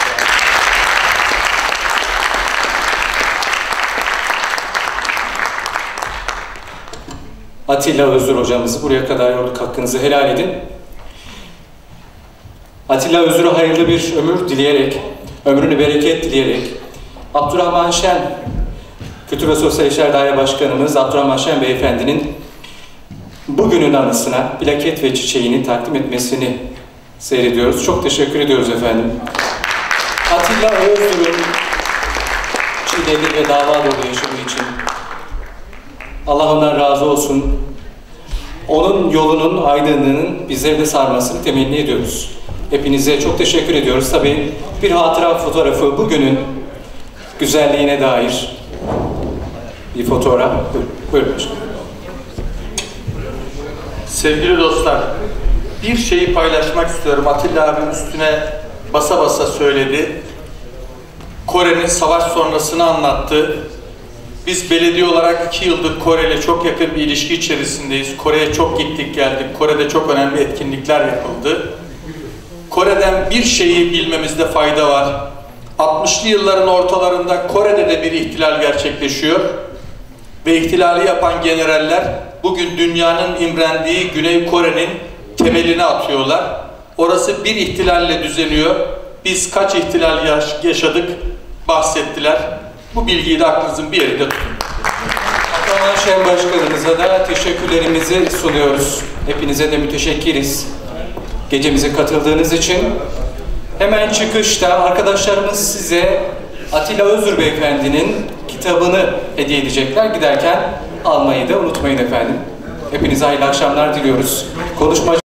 Atilla Özür hocamızı buraya kadar yorduk. Hakkınızı helal edin. Atilla Özür'e hayırlı bir ömür dileyerek, ömrünü bereket dileyerek, Abdurrahman Şen, Kültür ve Sosyal İşler Daire Başkanımız Abdurrahman Şen Beyefendi'nin bugünün anısına plaket ve çiçeğini takdim etmesini seyrediyoruz. Çok teşekkür ediyoruz efendim. Atilla Özür'ün çileli ve dava dolu yaşamı için Allah ondan razı olsun. Onun yolunun aydınlığının bizleri de sarmasını temenni ediyoruz. Hepinize çok teşekkür ediyoruz. Tabii bir hatıra fotoğrafı bugünün güzelliğine dair bir fotoğraf. Buyurun başkanım. Sevgili dostlar, bir şeyi paylaşmak istiyorum. Atilla abim üstüne basa basa söyledi. Kore'nin savaş sonrasını anlattı. Biz belediye olarak 2 yıldır Kore ile çok yakın bir ilişki içerisindeyiz. Kore'ye çok gittik geldik. Kore'de çok önemli etkinlikler yapıldı. Kore'den bir şeyi bilmemizde fayda var. 60'lı yılların ortalarında Kore'de de bir ihtilal gerçekleşiyor. Ve ihtilali yapan generaller bugün dünyanın imrendiği Güney Kore'nin temelini atıyorlar. Orası bir ihtilalle düzeliyor. Biz kaç ihtilal yaşadık bahsettiler. Bu bilgiyi de aklınızın bir yerinde tutun. Ataman Şen Başkanımıza da teşekkürlerimizi sunuyoruz. Hepinize de müteşekkiriz gecemize katıldığınız için. Hemen çıkışta arkadaşlarımız size Atilla Özür Beyefendi'nin kitabını hediye edecekler. Giderken almayı da unutmayın efendim. Hepinize hayırlı akşamlar diliyoruz. Konuşma